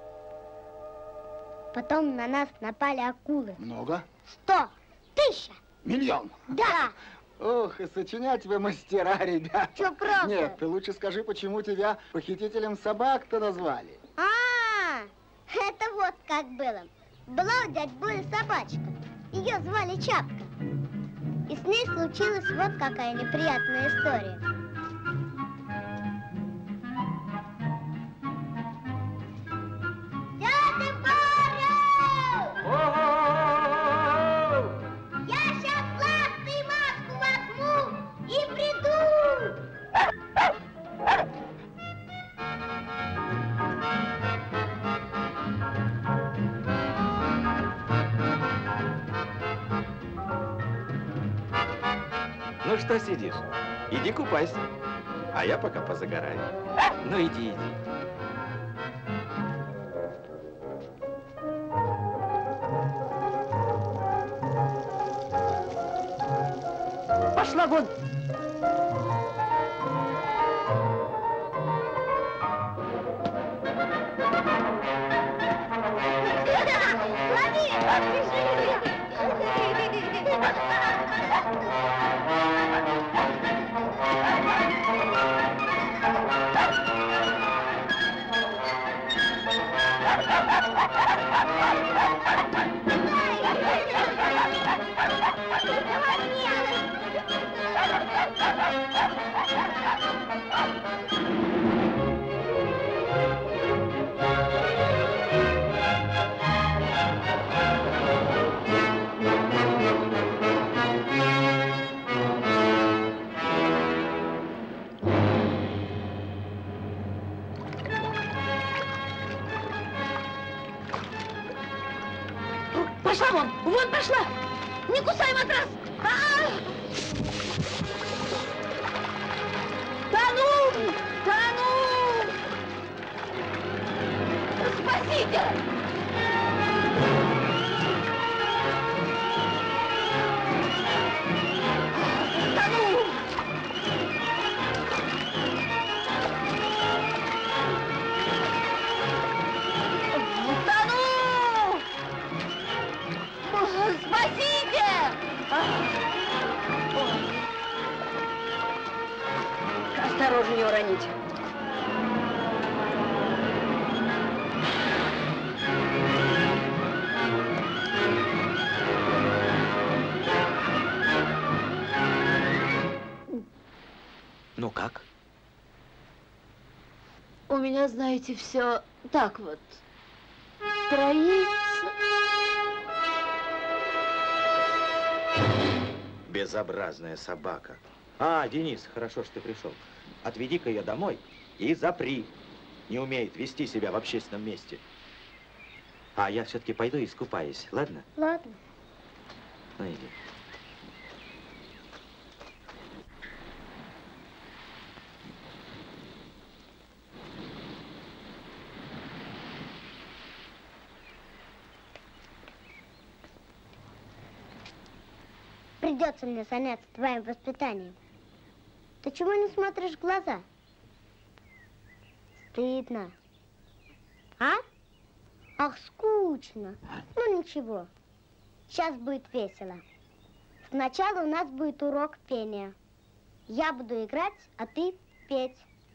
Потом на нас напали акулы. Много? Сто, тысяча. Миллион? Да. Ох, и сочинять вы мастера, ребята. Чё, правда? Нет, ты лучше скажи, почему тебя похитителем собак-то назвали. А, это вот как было. Была у дяди Боли собачка. Ее звали Чапка. И с ней случилась вот какая неприятная история. Дядя Боря! Я сейчас ласты и маску возьму и приду! Ну что сидишь? Иди купайся. А я пока позагораю. Ну иди, иди. Пошла вон! Пошла вон! Вон пошла! Не кусай матрас! А-а-а! Тону! Тону! Спасите! Тону! Тону! Спасите! Осторожнее уроните. Ну как? У меня, знаете, все так вот троится. Безобразная собака. А, Денис, хорошо, что ты пришел. Отведи-ка ее домой и запри. Не умеет вести себя в общественном месте. А я все-таки пойду и искупаюсь, ладно? Ладно. Ну, иди. Придется мне заняться твоим воспитанием. Ты чего не смотришь в глаза? Стыдно. А? Ах, скучно. Ну ничего. Сейчас будет весело. Сначала у нас будет урок пения. Я буду играть, а ты петь.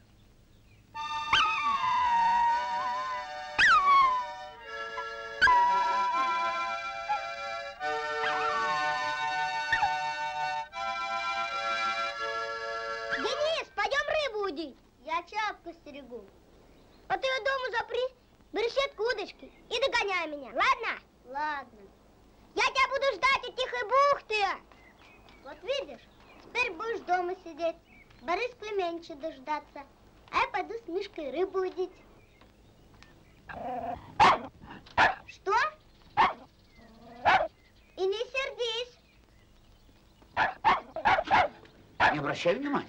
Денис, пойдем рыбу удить. Я чапку стерегу. А ты ее дома запри, бери сетку, удочки и догоняй меня, ладно? Ладно. Я тебя буду ждать у тихой бухты. Вот видишь, теперь будешь дома сидеть, Борис Клеменча дождаться, а я пойду с Мишкой рыбу удить. Что? И не сердись. Не обращай внимания.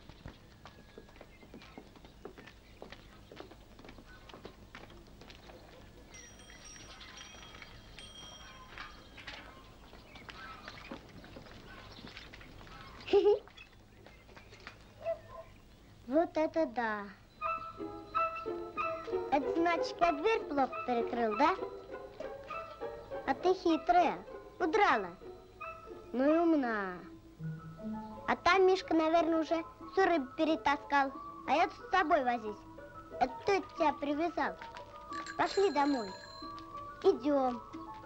Вот это да. Это значит, я дверь плохо перекрыл, да? А ты хитрая, удрала. Ну и умна. А там Мишка, наверное, уже всю рыбу перетаскал. А я тут с собой возись. Это кто это тебя привязал? Пошли домой. Идем.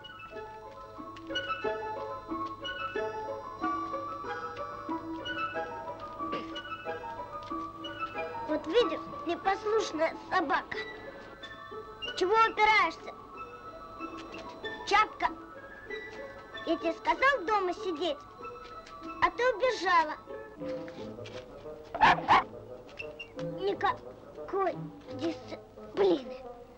Вот видишь, непослушная собака. Чего упираешься? Чапка, я тебе сказал дома сидеть, а ты убежала. Никакой дисциплины.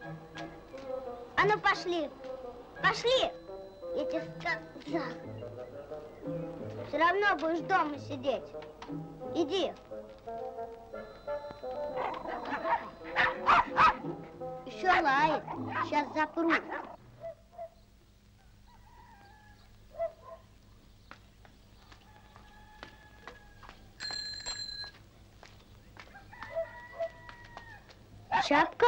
А ну пошли, пошли, я тебе сказал. Все равно будешь дома сидеть. Иди. Еще лает. Сейчас запру. Чапка?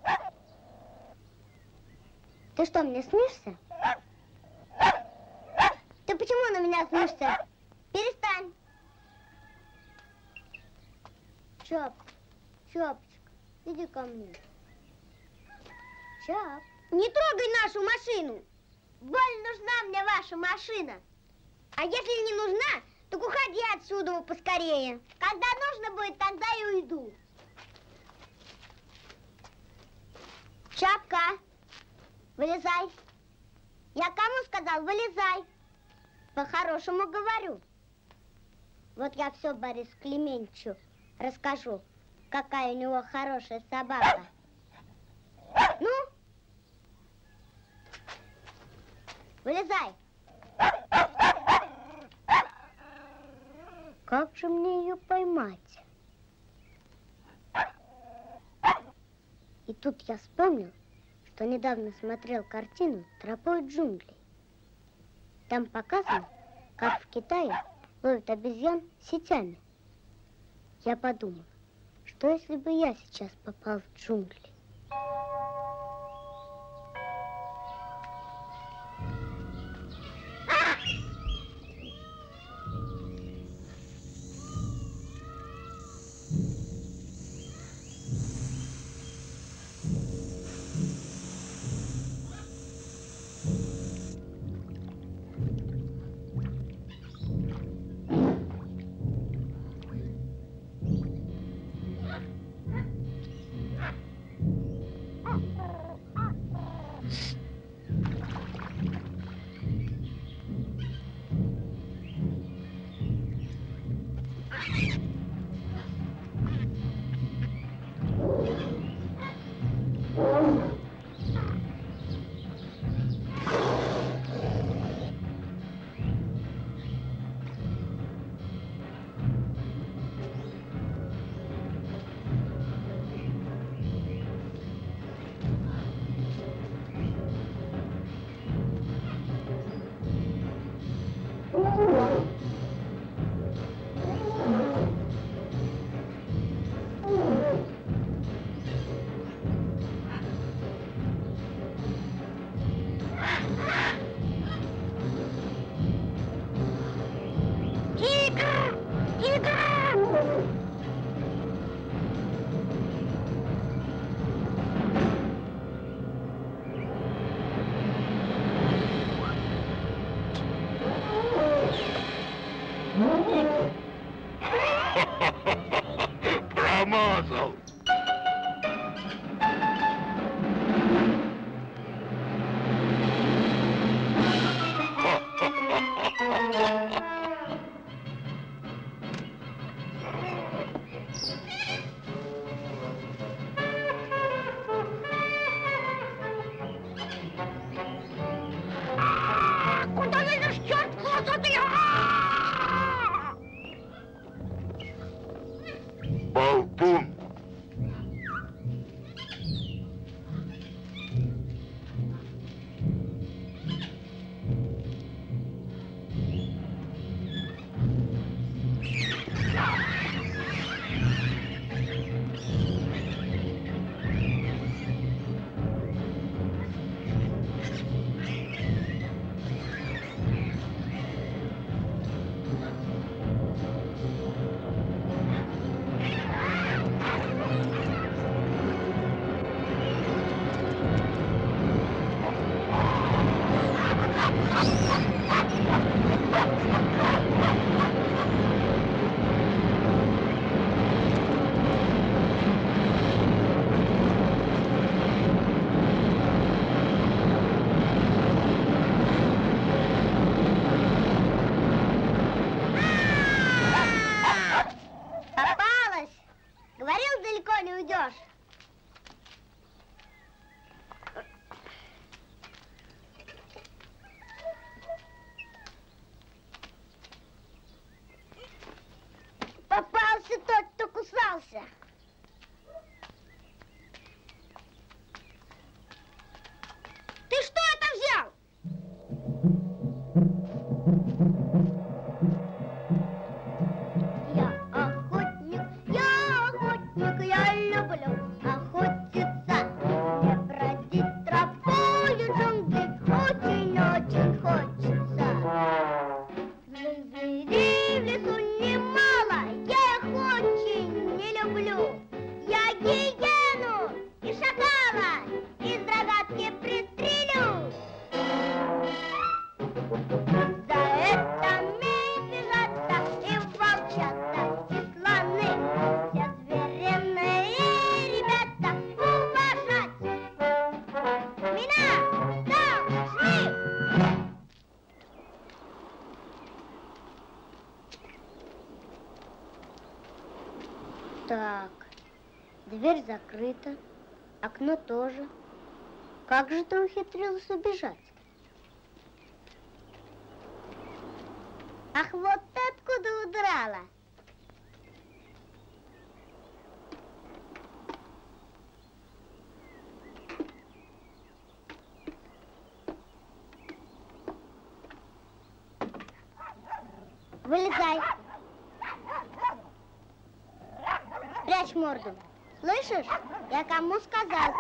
Ты что, мне снишься? Ты почему на меня снишься? Перестань. Чап, Чапочка, иди ко мне. Чап. Не трогай нашу машину. Больно нужна мне ваша машина. А если не нужна, так уходи отсюда поскорее. Когда нужно будет, тогда и уйду. Чапка, вылезай. Я кому сказал, вылезай. По-хорошему говорю. Вот я все Борису Клеменчу расскажу, какая у него хорошая собака. Ну, вылезай. Как же мне ее поймать? И тут я вспомнил, что недавно смотрел картину «Тропой джунглей». Там показано, как в Китае ловят обезьян сетями. Я подумал, что если бы я сейчас попал в джунгли? угол. Куда едешь, черт, лошади? Болтун. Попалась! Говорил, далеко не уйдешь. Попался тот, кто кусался. Ты что это взял? Я охотник, я охотник, я люблю охотиться. Мне бродить тропою джунглей очень-очень хочется. Зверей в лесу немало, я их очень не люблю. Я гиену и шакала из рогатки пристрелю. За это медвежата и волчата и слоны, все звериные ребята уважать. Меня должны. Так, дверь закрыта, окно тоже. Как же ты ухитрилась убежать? Ах, вот ты откуда удрала? Вылезай. Прячь морду. Слышишь? Я кому сказал?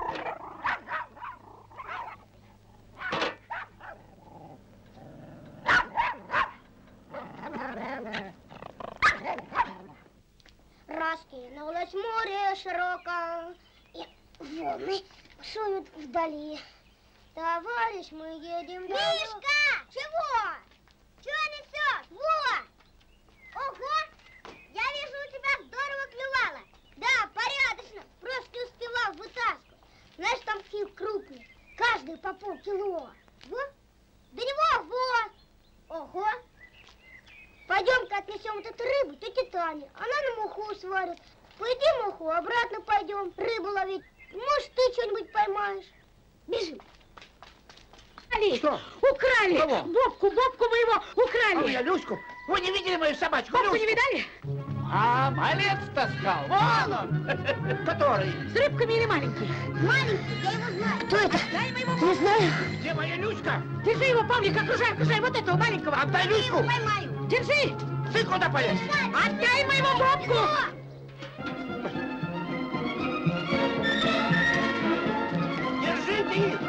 Раскинулось море широко, и волны шумят вдали. Товарищ, мы едем... Мишка! Чего? Чего несешь? Во! Ого! Я вижу, у тебя здорово клювало. Да, порядочно. Просто не успевал вытаскивать. Знаешь, там такие крупные. Каждый по полкило. Вот. До него вот. Ого. Пойдем-ка отнесем вот эту рыбу тете Тане. Она на муху сварит. Поедим муху, обратно пойдем рыбу ловить. Может, ты что-нибудь поймаешь. Бежим. Что? Украли! Кого? Бобку, Бобку моего украли! А я Люську? Вы не видели мою собачку? Бобку Люську? не видали? А, малец таскал. Вон он. Который? С рыбками или маленький? Маленький, я его знаю. Кто это? Дай моему не знаю. Где моя Люська? Держи его, Павлик, окружай, окружай вот этого маленького. Отдай Люську. Я его поймаю. Держи. Ты куда полез? Отдай моему Бобку. Держите их.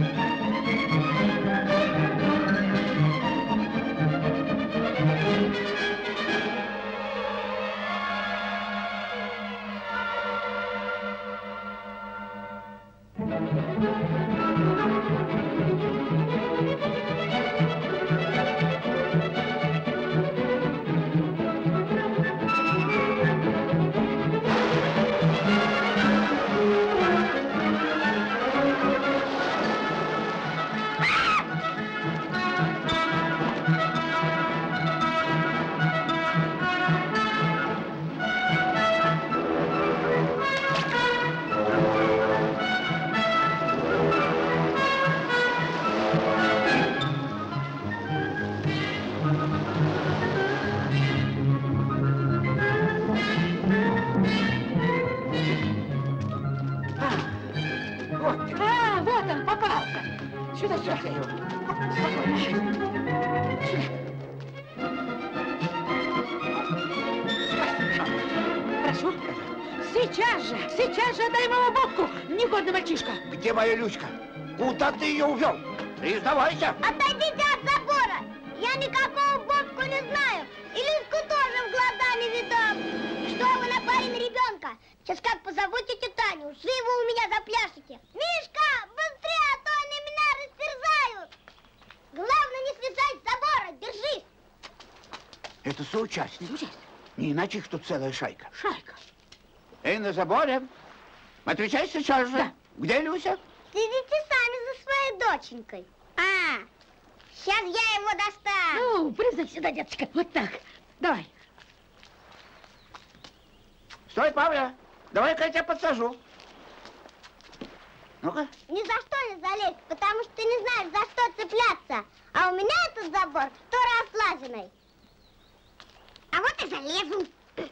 Thank you. Стасю, сейчас же, сейчас же отдай мою бабку, негодный мальчишка. Где моя Люська? Куда ты ее увел? Признавайся. Отойдите от забора. Я никакого бабку не знаю. И Люську тоже в глаза не видал. Что вы напали на ребенка? Сейчас как позову тетю Таню, шли вы у меня запляшете. Мишка, быстрее, а то они меня растерзают. Главное не слезать с забора, держись. Это соучастник. Соучастник. Не иначе их тут целая шайка. Шайка. Эй, на заборе. Отвечай сейчас же. Да. Где Люся? Следите сами за своей доченькой. А, сейчас я его достану. Ну, прыгай сюда, деточка. Вот так. Давай. Стой, Павля. Давай-ка я тебя подсажу. Ну-ка. Ни за что не залезь, потому что ты не знаешь, за что цепляться. А у меня этот забор сто раз лазиной. А вот и залезу.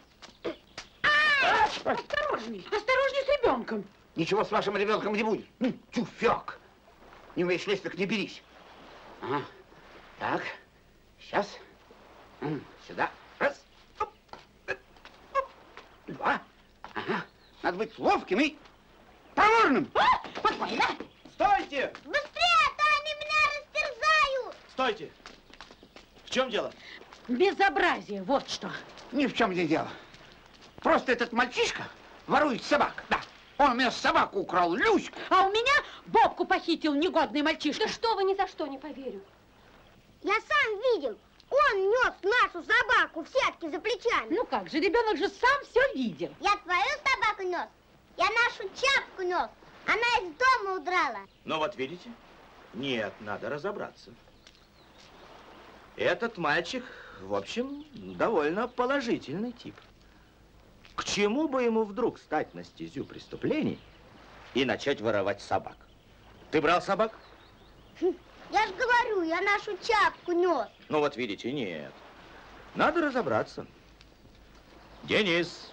Осторожней, осторожней с ребенком. Ничего с вашим ребенком не будет. Ну, тюфяк. Не умеешь лезть, так не берись. Ага. Так, сейчас. Сюда. Раз. Оп. Оп. Два. Ага. Надо быть ловким и проворным. Спокойно. Стойте! Быстрее, а то они меня растерзают. Стойте! В чем дело? Безобразие, вот что. Ни в чем не дело. Просто этот мальчишка ворует собак. Да. Он у меня собаку украл, Люську. А у меня бабку похитил негодный мальчишка. Да что вы, ни за что не поверю. Я сам видел. Он нес нашу собаку в сетке за плечами. Ну как же, ребенок же сам все видел. Я твою собаку нес. Я нашу чапку нес. Она из дома удрала. Ну вот видите? Нет, надо разобраться. Этот мальчик, в общем, довольно положительный тип. К чему бы ему вдруг стать на стезю преступлений и начать воровать собак? Ты брал собак? Я же говорю, я нашу чапку нес. Ну вот видите, нет. Надо разобраться. Денис.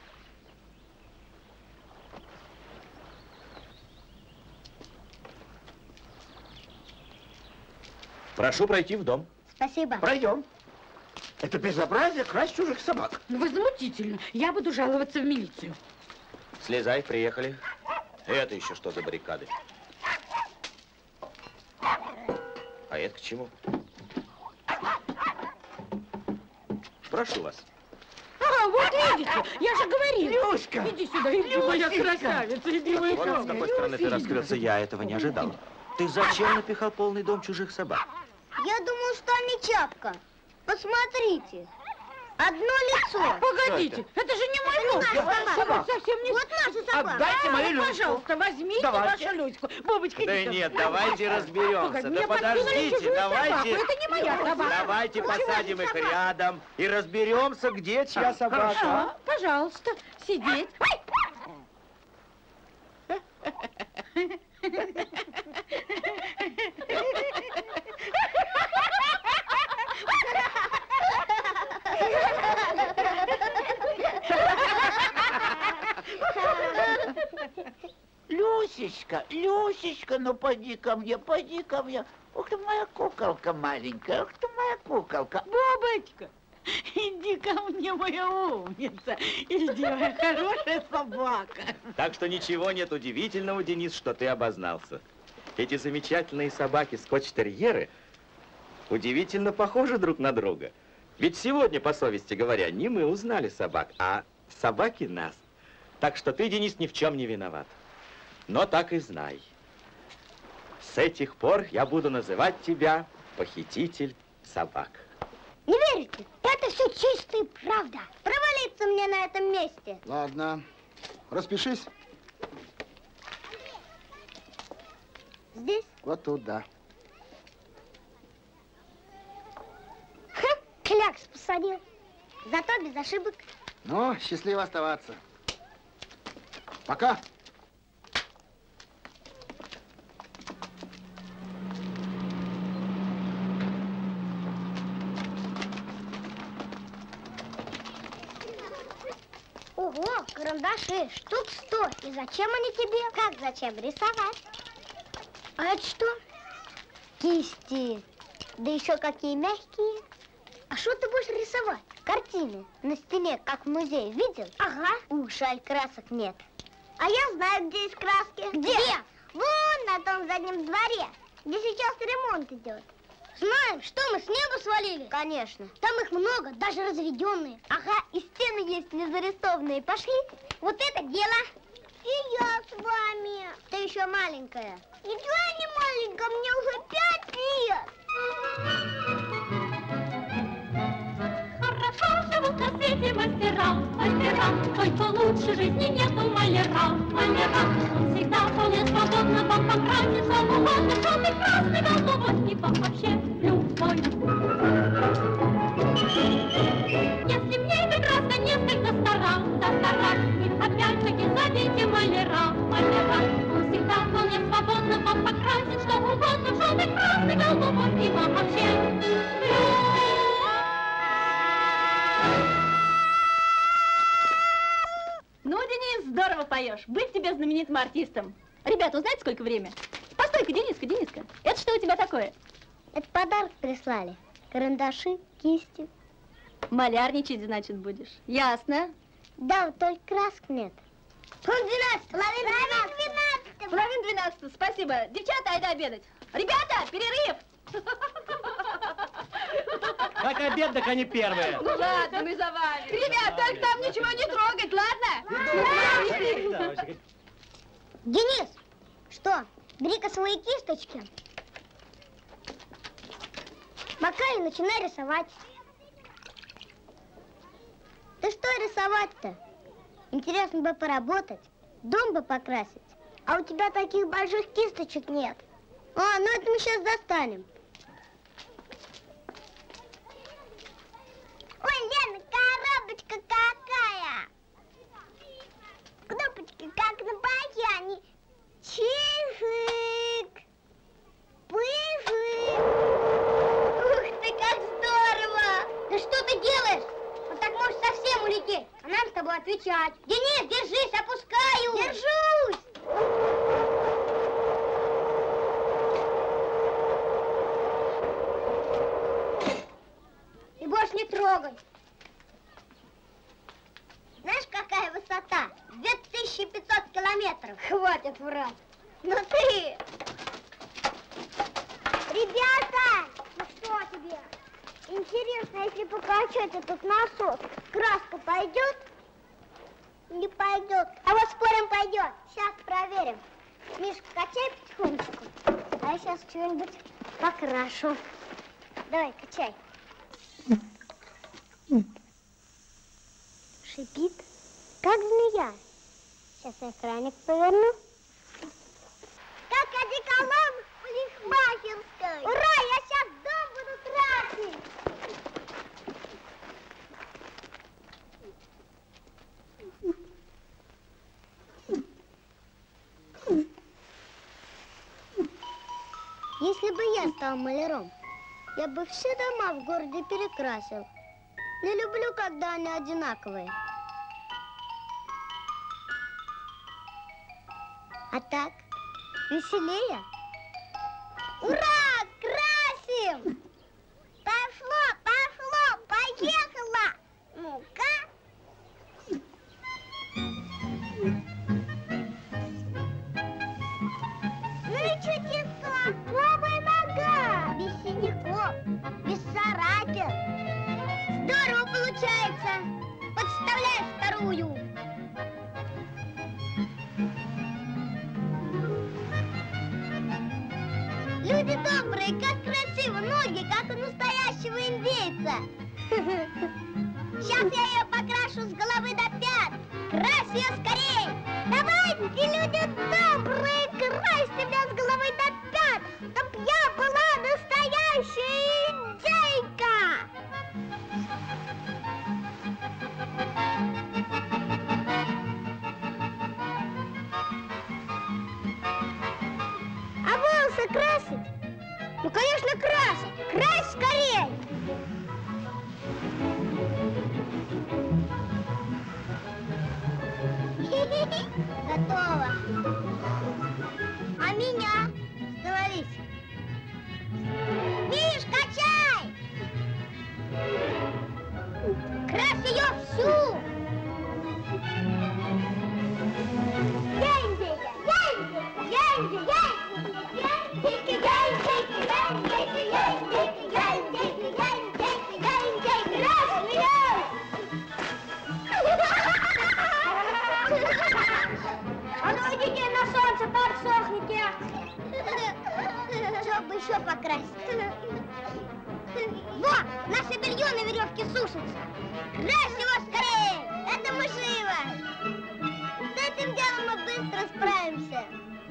Прошу пройти в дом. Спасибо. Пройдем. Это безобразие красть чужих собак. Возмутительно. Я буду жаловаться в милицию. Слезай, приехали. Это еще что за баррикады? А это к чему? Прошу вас. А, вот видите, я же говорила. Люська! Иди сюда, иди, моя красавица, иди, моя Вот с какой стороны ты раскрылся, я этого не ожидал. Ты зачем напихал полный дом чужих собак? Я думал, что они чапка. Посмотрите. Одно лицо. Погодите, это же не мой Это не наша собака. собака. Совсем не... Вот наша собака. Отдайте мою Люську. Пожалуйста, возьмите Давайте. вашу Люську. Бобочка, Да иди нет, сюда. давайте разберемся. Погоди, Да мне подкинули подождите, чужую давайте. собаку. Это не моя собака. Давайте Почему посадим же их собака? рядом и разберемся, где чья собака. Хорошо, пожалуйста, сидеть. Люсечка, Люсечка, ну поди ко мне, поди ко мне. Ух ты, моя куколка маленькая, ух ты, моя куколка. Бобочка, иди ко мне, моя умница. Иди, моя хорошая собака. Так что ничего нет удивительного, Денис, что ты обознался. Эти замечательные собаки скотч-терьеры удивительно похожи друг на друга. Ведь сегодня, по совести говоря, не мы узнали собак, а собаки нас. Так что ты, Денис, ни в чем не виноват. Но так и знай. С этих пор я буду называть тебя похититель собак. Не верите? Это все чистая правда. Провалиться мне на этом месте. Ладно, распишись. Здесь? Вот туда. Ха, клякс посадил. Зато без ошибок. Ну, счастливо оставаться. Пока. Ого, карандаши, штук сто. И зачем они тебе? Как зачем? Рисовать. А это что? Кисти. Да еще какие мягкие. А что ты будешь рисовать? Картины на стене, как в музее, видел? Ага. Ух, жаль, красок нет. А я знаю, где есть краски. Где? Где? Вон на том заднем дворе, где сейчас ремонт идет. Знаем, что мы с неба свалили? Конечно. Там их много, даже разведенные. Ага, и стены есть не зарисованные. Пошли. Вот это дело. И я с вами. Ты еще маленькая. Ничего я не маленькая, мне уже пять лет. Хорошо живут на свете мастера, мастера, только лучше жизни нету маляра, маляра. Он всегда вполне свободно вам покрасит, что угодно, желтый, красный, голубой, и вам вообще любой. Если мне эта краска несколько стара, да стара, и опять-таки зовите маляра, маляра. Он всегда вполне свободно вам покрасит, что угодно, желтый, красный, голубой, и вам вообще любой. Ну, Денис, здорово поешь. Быть тебе знаменитым артистом. Ребята, узнаете, сколько время? Постой-ка, Дениска, Дениска. Это что у тебя такое? Это подарок прислали. Карандаши, кисти. Малярничать, значит, будешь. Ясно. Да, вот только красок нет. Половина двенадцатого. Половина двенадцатого. Спасибо. Девчата, айда обедать. Ребята, перерыв. Как обед, так они первые. Ну ладно, мы за вами. Ребят, только там ничего не трогать, ладно? Денис, что, бери-ка свои кисточки. Макай и начинай рисовать. Ты что рисовать-то? Интересно бы поработать, дом бы покрасить. А у тебя таких больших кисточек нет. А, ну это мы сейчас достанем. Ой, Лена, коробочка какая! Кнопочки, как на баяне. Чижик, пыжик. Ух ты, как здорово! Да что ты делаешь? Вот так можешь совсем улететь, а нам с тобой отвечать. Денис, держись, опускаю! Держусь! И больше не трогай. Знаешь, какая высота? две тысячи пятьсот километров. Хватит врать. Ну ты! Ребята! Ну что тебе? Интересно, если покачать этот насос, краска пойдет? Не пойдет. А вот спорим, пойдет. Сейчас проверим. Мишка, качай потихонечку. А я сейчас что-нибудь покрашу. Давай, качай. Шипит, как змея. Сейчас я краник поверну. Как одеколон в парикмахерской. Ура, я сейчас дом буду красить. Если бы я стал маляром, я бы все дома в городе перекрасил. Не люблю, когда они одинаковые. А так, веселее. Ура, красим! Пошло, пошло, поехала. Ну-ка. Ну и чудеса, слабая нога. Без синяков, без царапин. Здорово получается. Подставляй вторую. Люди добрые, как красиво, ноги, как у настоящего индейца. Сейчас я ее покрашу с головы до пят. Крась ее скорей. Давайте, люди добрые, красьте меня с головы до пят, чтоб я была настоящая индейка. А волосы красить? Ну, конечно, красить. Крась скорей. Готово. А меня? Становись. Миш, качай! хочу. Я индейка, я индейка, я индейка, я индейка, я индейка, я индейка, я индейка, я индейка, я индейка, я индейка, раз, вперед! А ну идите на солнце, подсохните. Чтобы еще покрасить. Во, наше белье на веревке сушится. Крась его скорее, это мы живо. С этим делом мы быстро справимся.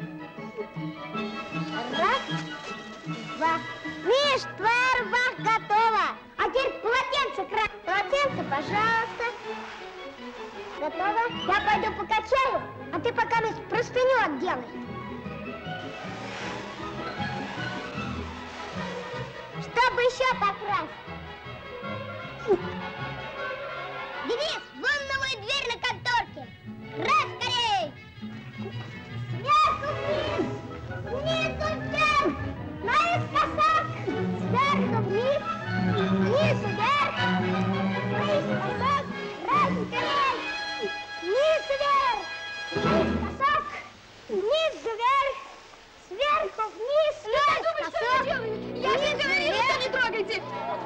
Раз, два. Миш, твоя рубаха готова. А теперь полотенце крась. Полотенце, пожалуйста. Готово? Я пойду покачаю, а ты пока простыню отделай. Чтобы еще покрасить. Денис, вон новая дверь на конторке. Крась скорей! Сверху вниз! Снизу вверх! Наискосок! Сверху вниз! Снизу вверх! Наискосок! Крась скорей! Вниз вверх! Наискосок! Снизу вверх! Сверху вниз! Наискосок! Я же говорила, что не трогайте!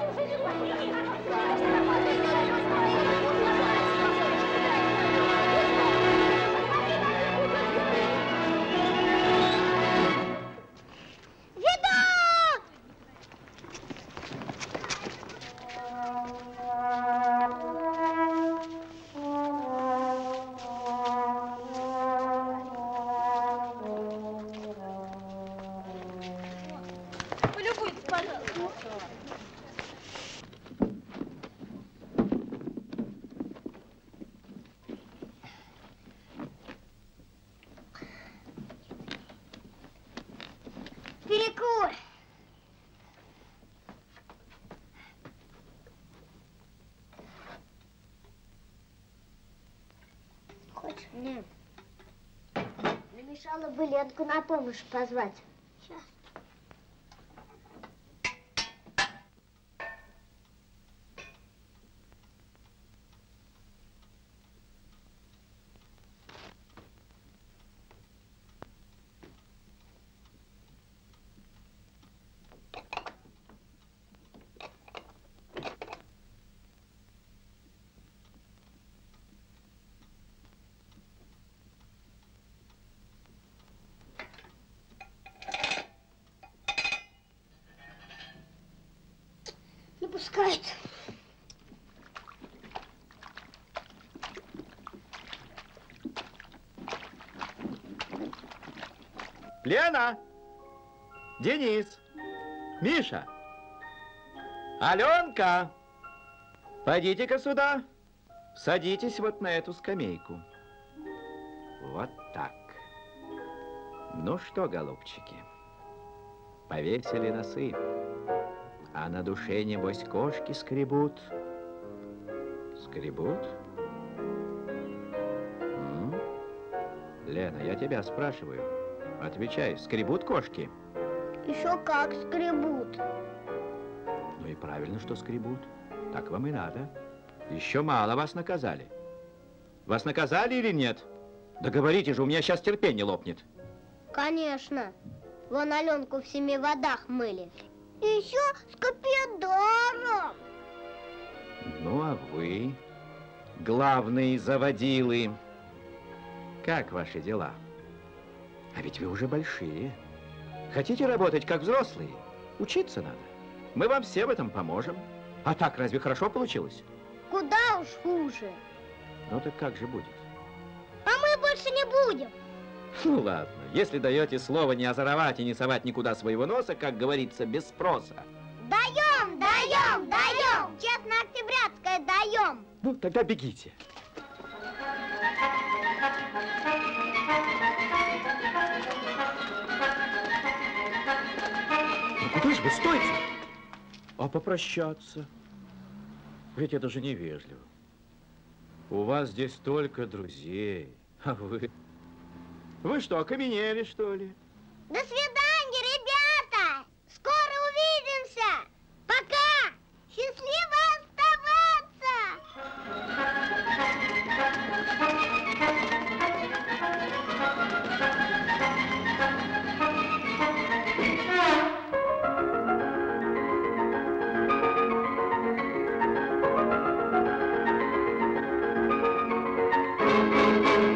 Полюбуйтесь, пожалуйста. Перекур. Хочешь мне? Не мешало бы Ленку на помощь позвать. Сейчас. Не пускает. Лена! Денис! Миша! Аленка! Пойдите-ка сюда. Садитесь вот на эту скамейку. Вот так. Ну что, голубчики, повесили носы, а на душе, небось, кошки скребут. Скребут? М? Лена, я тебя спрашиваю. Отвечай, скребут кошки? Еще как скребут. Ну и правильно, что скребут. Так вам и надо. Еще мало вас наказали. Вас наказали или нет? Да говорите же, у меня сейчас терпение лопнет. Конечно. Вон Аленку в семи водах мыли. И еще с Скопидором. Ну, а вы, главные заводилы, как ваши дела? А ведь вы уже большие. Хотите работать как взрослые? Учиться надо. Мы вам все в этом поможем. А так разве хорошо получилось? Куда уж хуже. Ну так как же будет? А мы больше не будем. Ну ладно, если даете слово не озоровать и не совать никуда своего носа, как говорится, без спроса. Даем, даем, даем. Честно-октябрятское даем. Ну, тогда бегите. Ну куда же вы, стойте? А попрощаться? Ведь это же невежливо. У вас здесь столько друзей, а вы... Вы что, окаменели, что ли? До свидания, ребята! Скоро увидимся! Пока! Счастливо оставаться! Thank you.